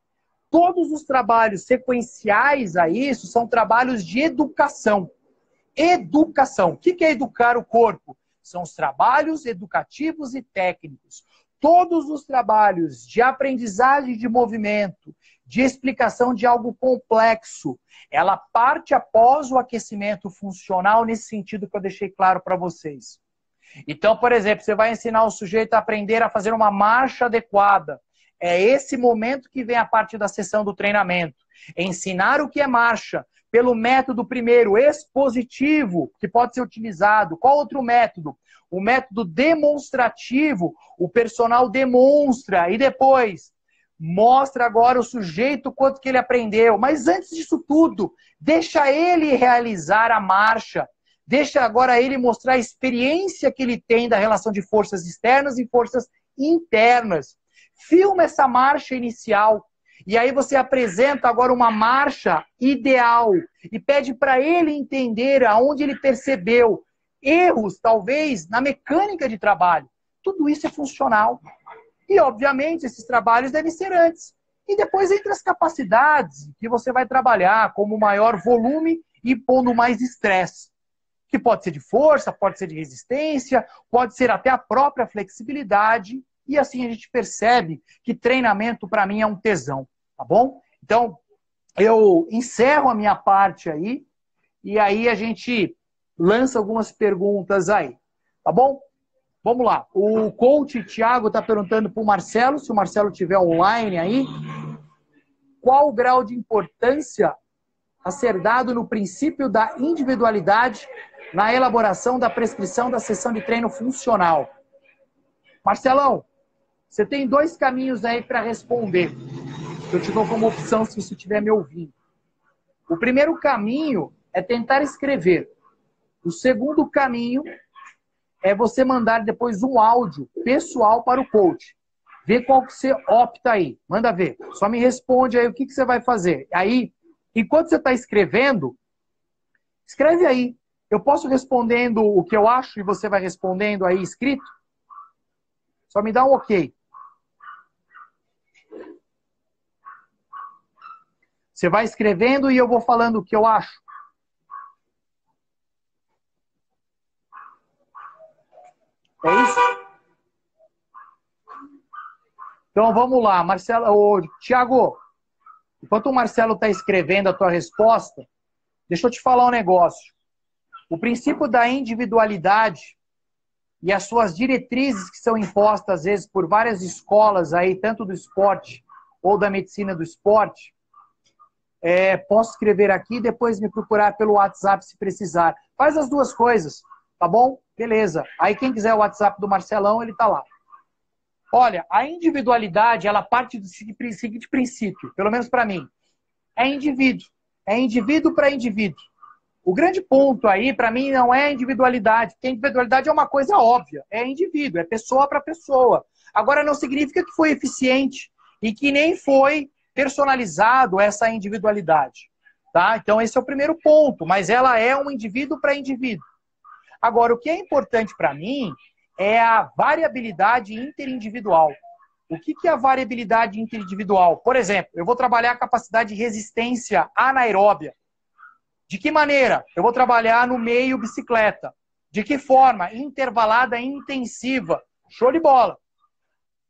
Todos os trabalhos sequenciais a isso são trabalhos de educação. Educação. O que é educar o corpo? São os trabalhos educativos e técnicos. Todos os trabalhos de aprendizagem de movimento, de explicação de algo complexo, ela parte após o aquecimento funcional nesse sentido que eu deixei claro para vocês. Então, por exemplo, você vai ensinar o sujeito a aprender a fazer uma marcha adequada. É esse momento que vem a parte da sessão do treinamento. Ensinar o que é marcha pelo método primeiro, expositivo, que pode ser utilizado. Qual outro método? O método demonstrativo. O personal demonstra e depois mostra agora o sujeito quanto que ele aprendeu. Mas antes disso tudo, deixa ele realizar a marcha. Deixa agora ele mostrar a experiência que ele tem da relação de forças externas e forças internas. Filma essa marcha inicial. E aí você apresenta agora uma marcha ideal. E pede para ele entender aonde ele percebeu erros, talvez, na mecânica de trabalho. Tudo isso é funcional. E, obviamente, esses trabalhos devem ser antes. E depois entre as capacidades que você vai trabalhar, como maior volume e pondo mais estresse. Que pode ser de força, pode ser de resistência, pode ser até a própria flexibilidade. E assim a gente percebe que treinamento, para mim, é um tesão. Tá bom? Então, eu encerro a minha parte aí. E aí a gente lança algumas perguntas aí. Tá bom? Vamos lá. O coach Thiago está perguntando para o Marcelo, se o Marcelo estiver online aí, qual o grau de importância a ser dado no princípio da individualidade na elaboração da prescrição da sessão de treino funcional? Marcelão, você tem dois caminhos aí para responder. Eu te dou como opção se você estiver me ouvindo. O primeiro caminho é tentar escrever. O segundo caminho é você mandar depois um áudio pessoal para o coach. Vê qual que você opta aí. Manda ver. Só me responde aí o que, que você vai fazer. Aí, enquanto você está escrevendo, escreve aí. Eu posso respondendo o que eu acho e você vai respondendo aí escrito? Só me dá um ok. Você vai escrevendo e eu vou falando o que eu acho. É isso? Então vamos lá, Marcelo, ô, Thiago, enquanto o Marcelo está escrevendo a tua resposta, deixa eu te falar um negócio. O princípio da individualidade e as suas diretrizes que são impostas, às vezes, por várias escolas aí, tanto do esporte ou da medicina do esporte, é, posso escrever aqui e depois me procurar pelo WhatsApp se precisar. Faz as duas coisas, tá bom? Beleza. Aí quem quiser o WhatsApp do Marcelão, ele tá lá. Olha, a individualidade, ela parte do seguinte princípio, pelo menos para mim. É indivíduo. É indivíduo para indivíduo. O grande ponto aí, para mim, não é individualidade, porque a individualidade é uma coisa óbvia. É indivíduo, é pessoa para pessoa. Agora, não significa que foi eficiente e que nem foi personalizado essa individualidade. Tá? Então, esse é o primeiro ponto, mas ela é um indivíduo para indivíduo. Agora, o que é importante para mim é a variabilidade interindividual. O que é a variabilidade interindividual? Por exemplo, eu vou trabalhar a capacidade de resistência anaeróbia. De que maneira? Eu vou trabalhar no meio bicicleta. De que forma? Intervalada intensiva. Show de bola.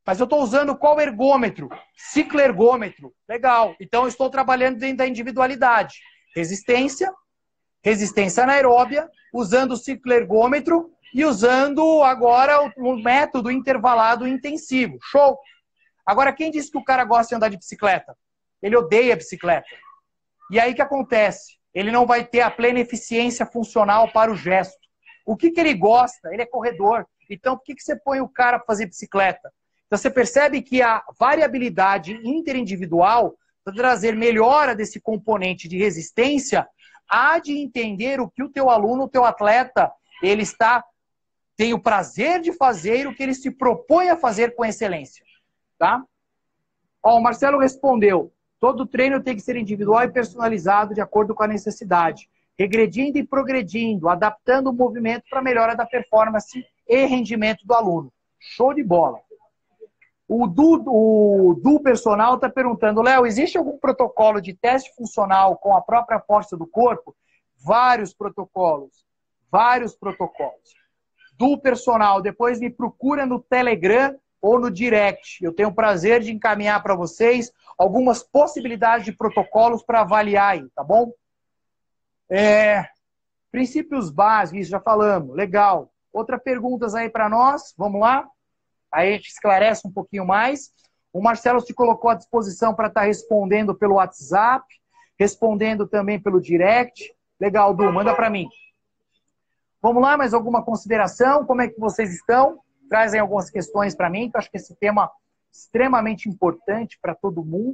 Mas eu estou usando qual ergômetro? Cicloergômetro. Legal. Então, eu estou trabalhando dentro da individualidade. Resistência, resistência anaeróbia, usando o cicloergômetro e usando agora o método intervalado intensivo. Show! Agora, quem disse que o cara gosta de andar de bicicleta? Ele odeia bicicleta. E aí o que acontece? Ele não vai ter a plena eficiência funcional para o gesto. O que, que ele gosta? Ele é corredor. Então, por que, que você põe o cara para fazer bicicleta? Então, você percebe que a variabilidade interindividual, para trazer melhora desse componente de resistência, há de entender o que o teu aluno, o teu atleta, ele está, tem o prazer de fazer, o que ele se propõe a fazer com excelência. Tá? Ó, o Marcelo respondeu, todo treino tem que ser individual e personalizado de acordo com a necessidade, regredindo e progredindo, adaptando o movimento para melhora da performance e rendimento do aluno. Show de bola. O Du, o du Personal está perguntando, Léo, existe algum protocolo de teste funcional com a própria força do corpo? Vários protocolos, vários protocolos. Du Personal, depois me procura no Telegram ou no Direct. Eu tenho o prazer de encaminhar para vocês algumas possibilidades de protocolos para avaliar aí, tá bom? É, princípios básicos, já falamos, legal. Outra perguntas aí para nós, vamos lá? Aí a gente esclarece um pouquinho mais. O Marcelo se colocou à disposição para estar respondendo pelo WhatsApp, respondendo também pelo Direct. Legal, Du, manda para mim. Vamos lá, mais alguma consideração? Como é que vocês estão? Trazem algumas questões para mim, que eu acho que esse tema é extremamente importante para todo mundo.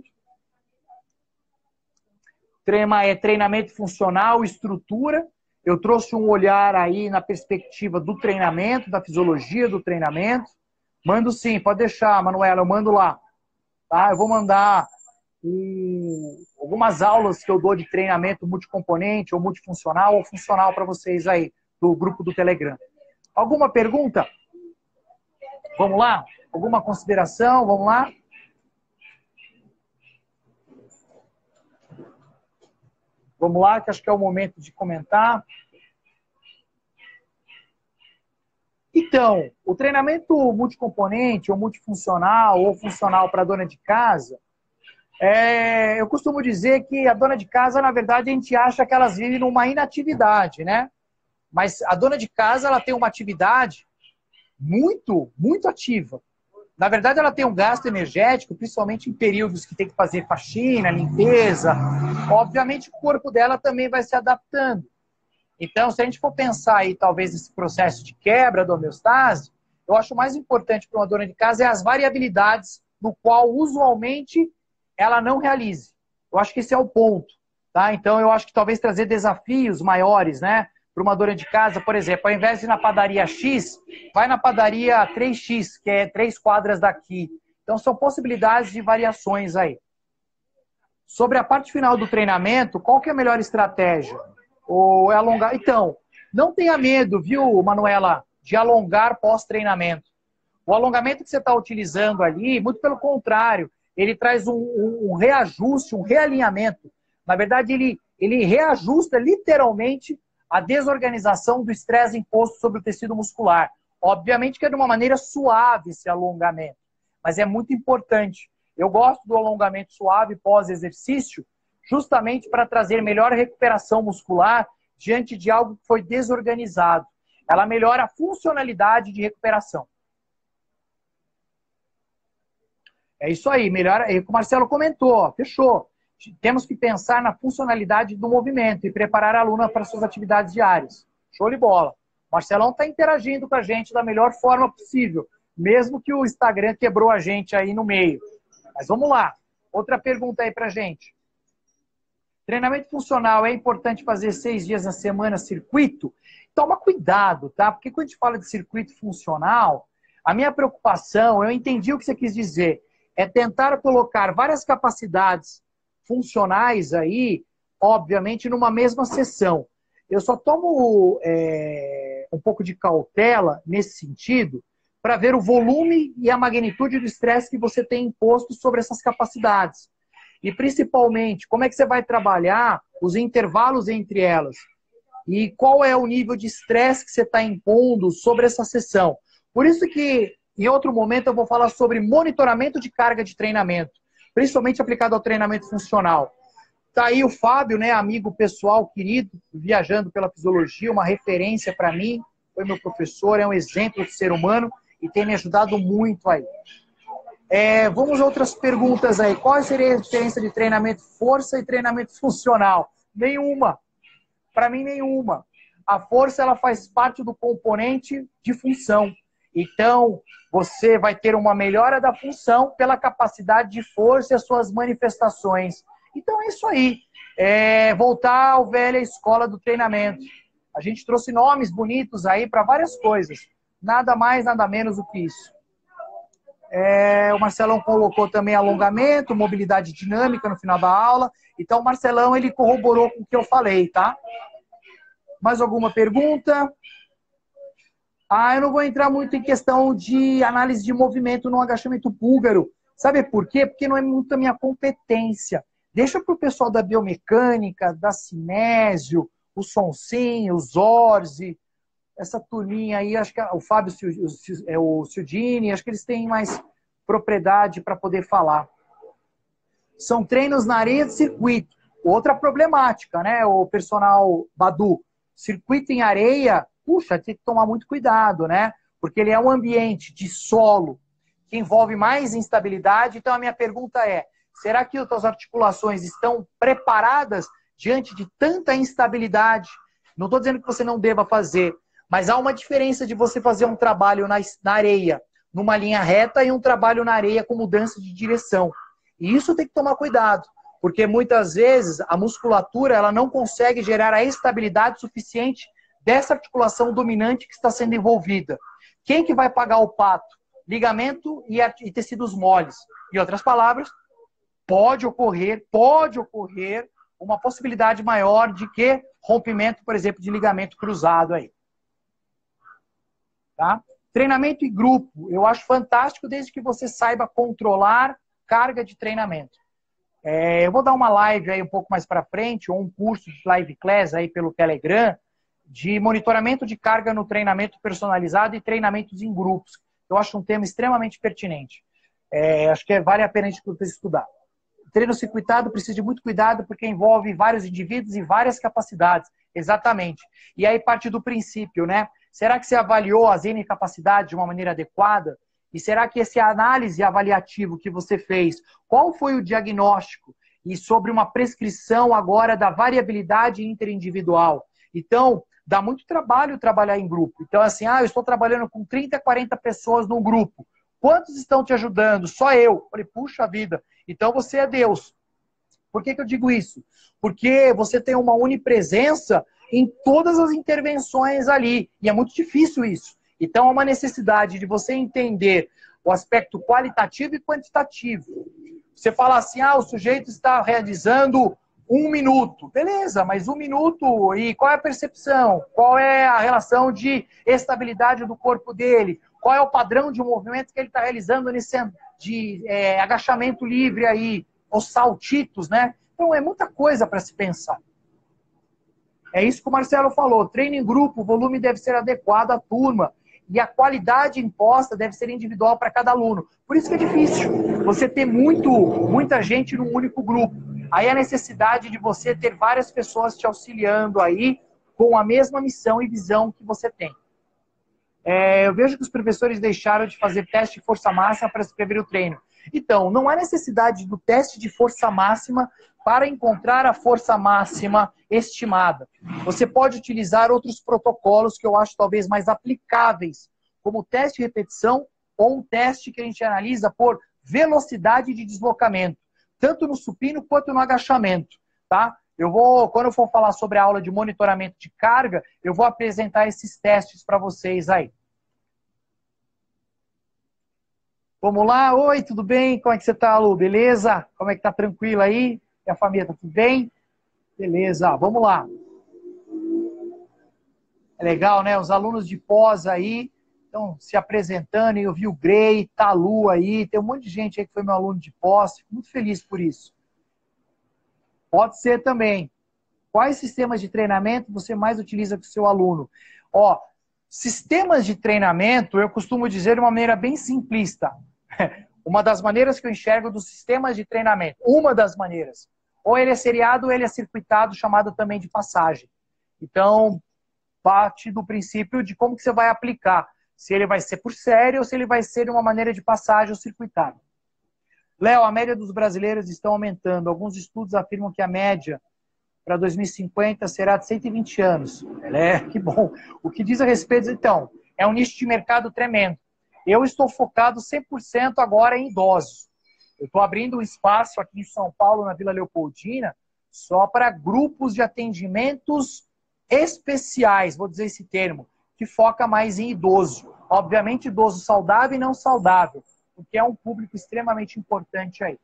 Tema é treinamento funcional, estrutura. Eu trouxe um olhar aí na perspectiva do treinamento, da fisiologia do treinamento. Mando sim, pode deixar, Manuela, eu mando lá. Tá? Eu vou mandar um, algumas aulas que eu dou de treinamento multicomponente, ou multifuncional, ou funcional para vocês aí, do grupo do Telegram. Alguma pergunta? Vamos lá? Alguma consideração? Vamos lá? Vamos lá, que acho que é o momento de comentar. Então, o treinamento multicomponente, ou multifuncional, ou funcional para dona de casa, é, eu costumo dizer que a dona de casa, na verdade, a gente acha que elas vivem numa inatividade, né? Mas a dona de casa, ela tem uma atividade muito, muito ativa. Na verdade, ela tem um gasto energético, principalmente em períodos que tem que fazer faxina, limpeza. Obviamente, o corpo dela também vai se adaptando. Então, se a gente for pensar aí, talvez, esse processo de quebra da homeostase, eu acho mais importante para uma dona de casa é as variabilidades no qual, usualmente, ela não realize. Eu acho que esse é o ponto. Tá? Então, eu acho que talvez trazer desafios maiores, né? Para uma dona de casa, por exemplo, ao invés de ir na padaria X, vai na padaria três X, que é três quadras daqui. Então, são possibilidades de variações aí. Sobre a parte final do treinamento, qual que é a melhor estratégia? Ou é alongar? Então, não tenha medo, viu, Manuela, de alongar pós-treinamento. O alongamento que você está utilizando ali, muito pelo contrário, ele traz um, um, um reajuste, um realinhamento. Na verdade, ele, ele reajusta literalmente a desorganização do estresse imposto sobre o tecido muscular. Obviamente que é de uma maneira suave esse alongamento, mas é muito importante. Eu gosto do alongamento suave pós-exercício, justamente para trazer melhor recuperação muscular diante de algo que foi desorganizado. Ela melhora a funcionalidade de recuperação. É isso aí, melhora. É o que o Marcelo comentou, ó, fechou. Temos que pensar na funcionalidade do movimento e preparar a aluna para suas atividades diárias. Show de bola. O Marcelão está interagindo com a gente da melhor forma possível, mesmo que o Instagram quebrou a gente aí no meio. Mas vamos lá. Outra pergunta aí pra gente. Treinamento funcional, é importante fazer seis dias na semana circuito? Toma cuidado, tá? Porque quando a gente fala de circuito funcional, a minha preocupação, eu entendi o que você quis dizer, é tentar colocar várias capacidades funcionais aí, obviamente, numa mesma sessão. Eu só tomo é, um pouco de cautela nesse sentido para ver o volume e a magnitude do estresse que você tem imposto sobre essas capacidades. E, principalmente, como é que você vai trabalhar os intervalos entre elas? E qual é o nível de estresse que você está impondo sobre essa sessão? Por isso que Em outro momento eu vou falar sobre monitoramento de carga de treinamento, principalmente aplicado ao treinamento funcional. Tá aí o Fábio, né, amigo pessoal, querido, viajando pela fisiologia, uma referência para mim, foi meu professor, é um exemplo de ser humano e tem me ajudado muito aí. É, vamos a outras perguntas aí. Qual seria a diferença de treinamento força e treinamento funcional? Nenhuma. Para mim, nenhuma. A força ela faz parte do componente de função. Então, você vai ter uma melhora da função pela capacidade de força e as suas manifestações. Então, é isso aí. É voltar à velha escola do treinamento. A gente trouxe nomes bonitos aí para várias coisas. Nada mais, nada menos do que isso. É, o Marcelão colocou também alongamento, mobilidade dinâmica no final da aula. Então, o Marcelão, ele corroborou com o que eu falei, tá? Mais alguma pergunta? Ah, eu não vou entrar muito em questão de análise de movimento no agachamento búlgaro. Sabe por quê? Porque não é muito a minha competência. Deixa para o pessoal da biomecânica, da Cinésio, o Sonsinho, o Zorzi, essa turminha aí, acho que o Fábio, o Ciudini, acho que eles têm mais propriedade para poder falar. São treinos na areia de circuito. Outra problemática, né, o personal Badu. Circuito em areia, puxa, tem que tomar muito cuidado, né? Porque ele é um ambiente de solo que envolve mais instabilidade. Então, a minha pergunta é, será que as tuas articulações estão preparadas diante de tanta instabilidade? Não estou dizendo que você não deva fazer, mas há uma diferença de você fazer um trabalho na, na areia, numa linha reta, e um trabalho na areia com mudança de direção. E isso tem que tomar cuidado, porque muitas vezes a musculatura ela não consegue gerar a estabilidade suficiente dessa articulação dominante que está sendo envolvida. Quem que vai pagar o pato? Ligamento e, e tecidos moles. Em outras palavras, pode ocorrer, pode ocorrer uma possibilidade maior de que rompimento, por exemplo, de ligamento cruzado aí. Tá? Treinamento em grupo, eu acho fantástico desde que você saiba controlar carga de treinamento. É, eu vou dar uma live aí um pouco mais para frente, ou um curso de live class aí pelo Telegram, de monitoramento de carga no treinamento personalizado e treinamentos em grupos. Eu acho um tema extremamente pertinente. É, acho que vale a pena a gente estudar. Treino circuitado precisa de muito cuidado porque envolve vários indivíduos e várias capacidades. Exatamente. E aí parte do princípio, né? Será que você avaliou as N capacidades de uma maneira adequada? E será que esse análise avaliativo que você fez, qual foi o diagnóstico? E sobre uma prescrição agora da variabilidade interindividual. Então, dá muito trabalho trabalhar em grupo. Então, assim, ah, eu estou trabalhando com trinta, quarenta pessoas num grupo. Quantos estão te ajudando? Só eu. Falei, puxa vida, então você é Deus. Por que que eu digo isso? Porque você tem uma onipresença em todas as intervenções ali. E é muito difícil isso. Então, há uma necessidade de você entender o aspecto qualitativo e quantitativo. Você fala assim, ah, o sujeito está realizando um minuto. Beleza, mas um minuto, e qual é a percepção? Qual é a relação de estabilidade do corpo dele? Qual é o padrão de movimento que ele está realizando nesse de é, agachamento livre aí, os saltitos, né? Então, é muita coisa para se pensar. É isso que o Marcelo falou. Treino em grupo, o volume deve ser adequado à turma. E a qualidade imposta deve ser individual para cada aluno. Por isso que é difícil você ter muito, muita gente num único grupo. Aí a necessidade de você ter várias pessoas te auxiliando aí com a mesma missão e visão que você tem. É, eu vejo que os professores deixaram de fazer teste de força máxima para escrever o treino. Então, não há necessidade do teste de força máxima para encontrar a força máxima estimada. Você pode utilizar outros protocolos que eu acho talvez mais aplicáveis, como o teste de repetição ou um teste que a gente analisa por velocidade de deslocamento, tanto no supino quanto no agachamento, tá? Eu vou, quando eu for falar sobre a aula de monitoramento de carga, eu vou apresentar esses testes para vocês aí. Vamos lá, oi, tudo bem? Como é que você tá, Lu? Beleza? Como é que tá? Tranquilo aí? E a família, tá tudo bem? Beleza, vamos lá. É legal, né? Os alunos de pós aí estão se apresentando, e eu vi o Grey, tá a Lu aí, tem um monte de gente aí que foi meu aluno de pós, fico muito feliz por isso. Pode ser também. Quais sistemas de treinamento você mais utiliza com o seu aluno? Ó, Sistemas de treinamento, eu costumo dizer de uma maneira bem simplista. Uma das maneiras que eu enxergo dos sistemas de treinamento, uma das maneiras, ou ele é seriado ou ele é circuitado, chamado também de passagem. Então, parte do princípio de como que você vai aplicar. Se ele vai ser por série ou se ele vai ser de uma maneira de passagem ou circuitado. Léo, a média dos brasileiros estão aumentando. Alguns estudos afirmam que a média para dois mil e cinquenta será de cento e vinte anos. É, que bom. O que diz a respeito, então, é um nicho de mercado tremendo. Eu estou focado cem por cento agora em idosos. Eu estou abrindo um espaço aqui em São Paulo, na Vila Leopoldina, só para grupos de atendimentos especiais, vou dizer esse termo, que foca mais em idoso. Obviamente, idoso saudável e não saudável, porque é um público extremamente importante aí.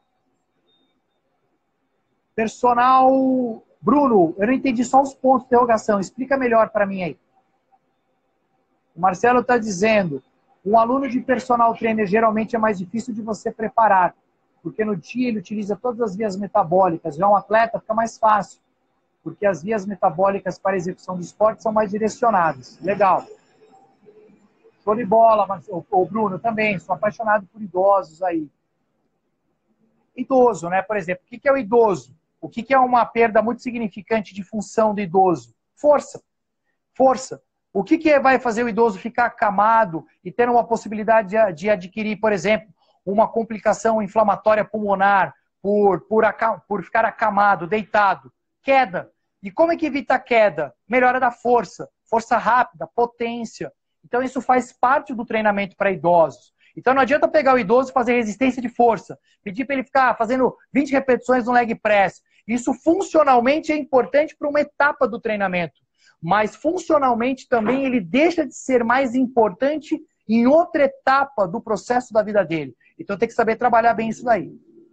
Personal... Bruno, eu não entendi só os pontos de interrogação. Explica melhor para mim aí. O Marcelo está dizendo, um aluno de personal trainer geralmente é mais difícil de você preparar, porque no dia ele utiliza todas as vias metabólicas. Já um atleta fica mais fácil, porque as vias metabólicas para a execução do esporte são mais direcionadas. Legal. Show de bola, Marcelo. O Bruno também, sou apaixonado por idosos aí. Idoso, né? Por exemplo, o que é o idoso? O que é uma perda muito significante de função do idoso? Força. Força. O que, que vai fazer o idoso ficar acamado e ter uma possibilidade de, de adquirir, por exemplo, uma complicação inflamatória pulmonar por, por, por ficar acamado, deitado? Queda. E como é que evita a queda? Melhora da força. Força rápida, potência. Então isso faz parte do treinamento para idosos. Então não adianta pegar o idoso e fazer resistência de força. Pedir para ele ficar fazendo vinte repetições no leg press. Isso funcionalmente é importante para uma etapa do treinamento. Mas funcionalmente também ele deixa de ser mais importante em outra etapa do processo da vida dele. Então tem que saber trabalhar bem isso daí.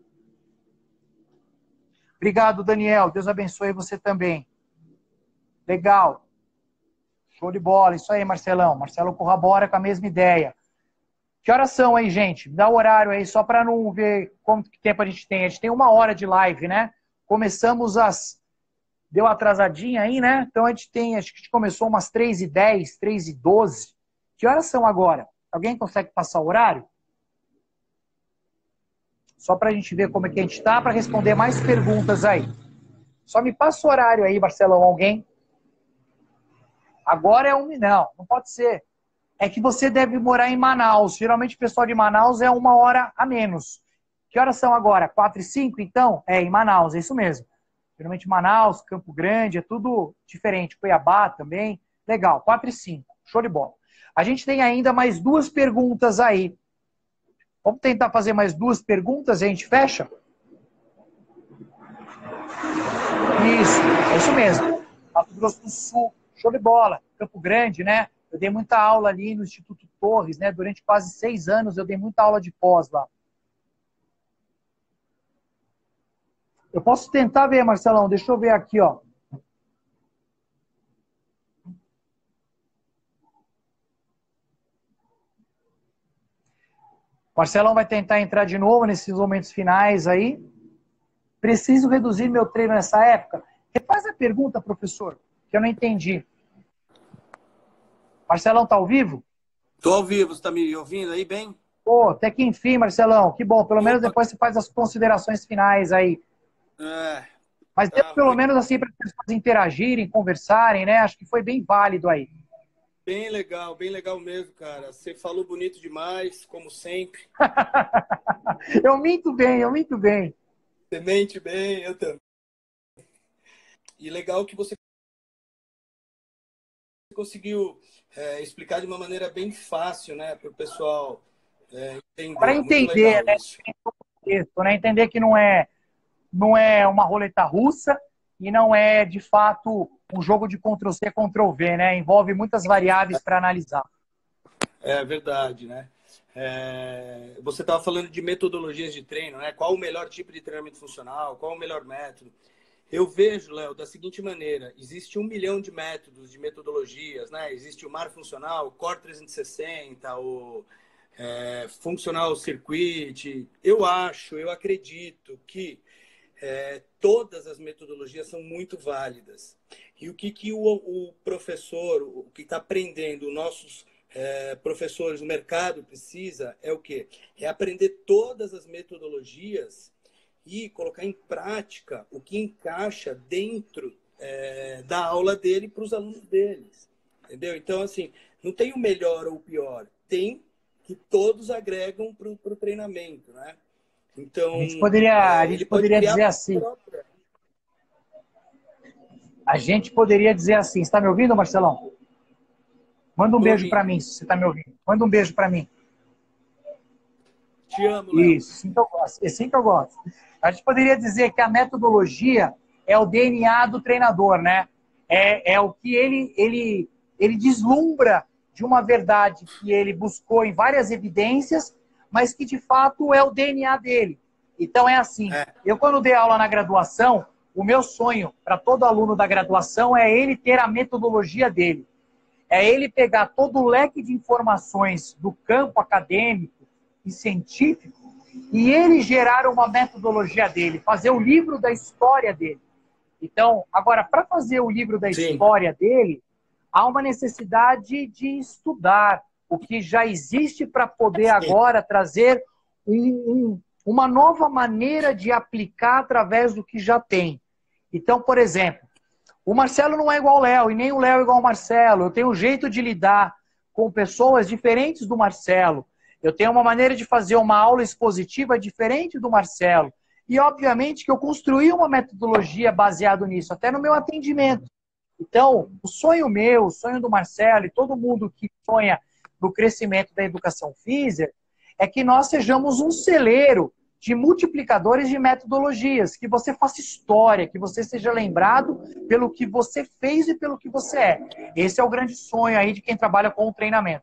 Obrigado, Daniel. Deus abençoe você também. Legal. Show de bola. Isso aí, Marcelão. Marcelo corrobora com a mesma ideia. Que horas são aí, gente? Dá o horário aí, só para não ver quanto tempo a gente tem. A gente tem uma hora de live, né? Começamos às... Deu atrasadinha aí, né? Então a gente tem, acho que a gente começou umas três e dez, três e doze. Que horas são agora? Alguém consegue passar o horário? Só para a gente ver como é que a gente está, para responder mais perguntas aí. Só me passa o horário aí, Marcelão, alguém? Agora é um... Não, não pode ser. É que você deve morar em Manaus. Geralmente o pessoal de Manaus é uma hora a menos. Que horas são agora? quatro e cinco, então? É, em Manaus, é isso mesmo. Geralmente Manaus, Campo Grande, é tudo diferente. Cuiabá também. Legal, quatro e cinco. Show de bola. A gente tem ainda mais duas perguntas aí. Vamos tentar fazer mais duas perguntas e a gente fecha? Isso, é isso mesmo. Mato Grosso do Sul, show de bola. Campo Grande, né? Eu dei muita aula ali no Instituto Torres, né? Durante quase seis anos eu dei muita aula de pós lá. Eu posso tentar ver, Marcelão. Deixa eu ver aqui, ó. Marcelão vai tentar entrar de novo nesses momentos finais aí. Preciso reduzir meu treino nessa época? Refaz a pergunta, professor, que eu não entendi. Marcelão, tá ao vivo?
Tô ao vivo, você tá me ouvindo aí bem?
Pô, até que enfim, Marcelão. Que bom. Pelo
Opa.
menos depois você faz as considerações finais aí.
É,
Mas
tá
deu pelo
muito...
menos assim para as pessoas interagirem, conversarem, né? Acho que foi bem válido aí.
Bem legal, bem legal mesmo, cara. Você falou bonito demais, como sempre.
Eu minto bem, eu minto bem.
Você mente bem, eu também. E legal que você conseguiu é, explicar de uma maneira bem fácil, né, para o pessoal é, entender.
Para entender, né? Isso, né? Entender que não é, não é uma roleta russa e não é, de fato, um jogo de control C, control V, né? Envolve muitas variáveis para analisar.
É verdade, né? É... Você estava falando de metodologias de treino, né? Qual o melhor tipo de treinamento funcional? Qual o melhor método? Eu vejo, Léo, da seguinte maneira. Existe um milhão de métodos, de metodologias, né? Existe o Mar Funcional, o Core trezentos e sessenta, o é, Funcional Circuit. Eu acho, eu acredito que é, todas as metodologias são muito válidas. E o que, que o, o professor, o que está aprendendo, nossos é, professores, o mercado precisa, é o quê? É aprender todas as metodologias e colocar em prática o que encaixa dentro é, da aula dele para os alunos deles. Entendeu? Então, assim, não tem o melhor ou o pior. Tem que todos agregam para o treinamento, né? Então,
A gente poderia, a
é, ele
gente
pode
poderia
criar
dizer
a
assim.
própria.
A gente poderia dizer assim. Você está me ouvindo, Marcelão? Manda um
Tô
beijo para
ouvindo.
mim, se você está me ouvindo. Manda um beijo para mim.
Te amo, Léo.
Isso, assim que eu gosto. É assim que eu gosto. A gente poderia dizer que a metodologia é o D N A do treinador, né? É, é o que ele, ele, ele deslumbra de uma verdade que ele buscou em várias evidências, mas que de fato é o D N A dele. Então é assim,
É,
eu quando dei aula na graduação, o meu sonho para todo aluno da graduação é ele ter a metodologia dele. É ele pegar todo o leque de informações do campo acadêmico e científico e ele gerar uma metodologia dele, fazer o livro da história dele. Então, agora, para fazer o livro da
sim.
história dele, há uma necessidade de estudar o que já existe para poder
Sim.
agora trazer um, um, uma nova maneira de aplicar através do que já tem. Então, por exemplo, o Marcelo não é igual ao Léo, e nem o Léo é igual ao Marcelo. Eu tenho um jeito de lidar com pessoas diferentes do Marcelo. Eu tenho uma maneira de fazer uma aula expositiva diferente do Marcelo. E, obviamente, que eu construí uma metodologia baseada nisso, até no meu atendimento. Então, o sonho meu, o sonho do Marcelo e todo mundo que sonha no crescimento da educação física é que nós sejamos um celeiro de multiplicadores de metodologias, que você faça história, que você seja lembrado pelo que você fez e pelo que você é. Esse é o grande sonho aí de quem trabalha com o treinamento.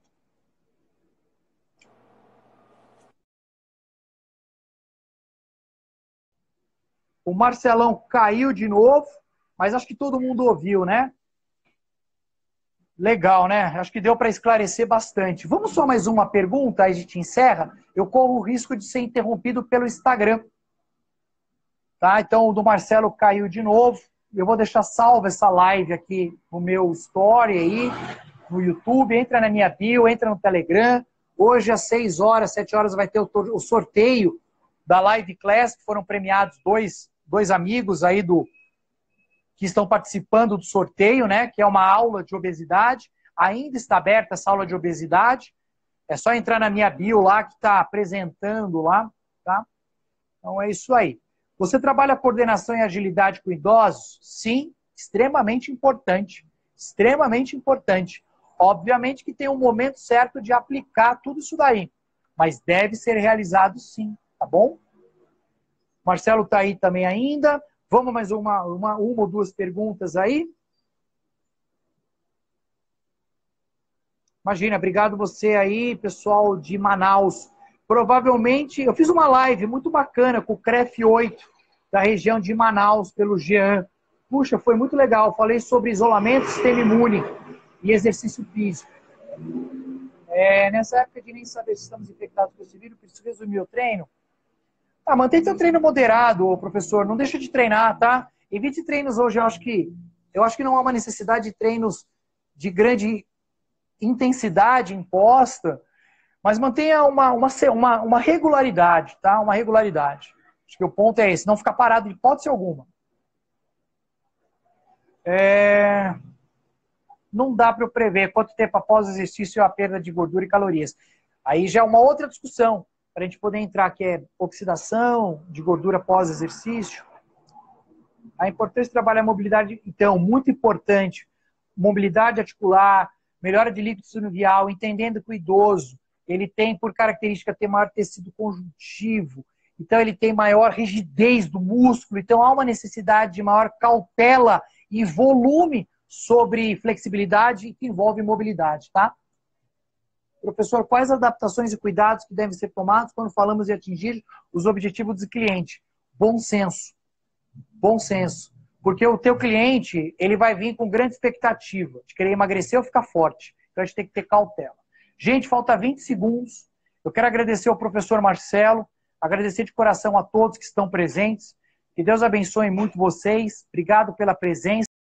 O Marcelão caiu de novo, mas acho que todo mundo ouviu, né? Legal, né? Acho que deu para esclarecer bastante. Vamos só mais uma pergunta, aí a gente encerra. Eu corro o risco de ser interrompido pelo Instagram. Tá? Então, o do Marcelo caiu de novo. Eu vou deixar salva essa live aqui no meu story aí, no YouTube. Entra na minha bio, entra no Telegram. Hoje, às seis horas, sete horas, vai ter o sorteio da Live Class, que foram premiados dois, dois amigos aí do que estão participando do sorteio, né? Que é uma aula de obesidade. Ainda está aberta essa aula de obesidade. É só entrar na minha bio lá, que está apresentando lá, tá? Então, é isso aí. Você trabalha coordenação e agilidade com idosos? Sim, extremamente importante. Extremamente importante. Obviamente que tem um momento certo de aplicar tudo isso daí, mas deve ser realizado sim, tá bom? Marcelo está aí também ainda. Vamos mais uma, uma, uma ou duas perguntas aí? Imagina, obrigado você aí, pessoal de Manaus. Provavelmente, eu fiz uma live muito bacana com o C R E F oito, da região de Manaus, pelo Jean. Puxa, foi muito legal. Falei sobre isolamento, sistema imune e exercício físico. É, nessa época de nem saber se estamos infectados com esse vírus, preciso resumir o treino. Ah, mantém seu treino moderado, professor. Não deixa de treinar, tá? Evite treinos hoje. Eu acho que, eu acho que não há uma necessidade de treinos de grande intensidade imposta, mas mantenha uma, uma, uma, uma regularidade, tá? Uma regularidade. Acho que o ponto é esse, não ficar parado de hipótese alguma. É... Não dá para eu prever quanto tempo após o exercício a perda de gordura e calorias. Aí já é uma outra discussão, para a gente poder entrar, que é oxidação de gordura pós-exercício. A importância de trabalhar a mobilidade, então, muito importante. Mobilidade articular, melhora de líquido sinovial, entendendo que o idoso, ele tem, por característica, ter maior tecido conjuntivo, então ele tem maior rigidez do músculo, então há uma necessidade de maior cautela e volume sobre flexibilidade que envolve mobilidade, tá? Professor, quais adaptações e cuidados que devem ser tomados quando falamos em atingir os objetivos do cliente? Bom senso. Bom senso. Porque o teu cliente, ele vai vir com grande expectativa de querer emagrecer ou ficar forte. Então a gente tem que ter cautela. Gente, falta vinte segundos. Eu quero agradecer ao professor Marcelo, agradecer de coração a todos que estão presentes. Que Deus abençoe muito vocês. Obrigado pela presença.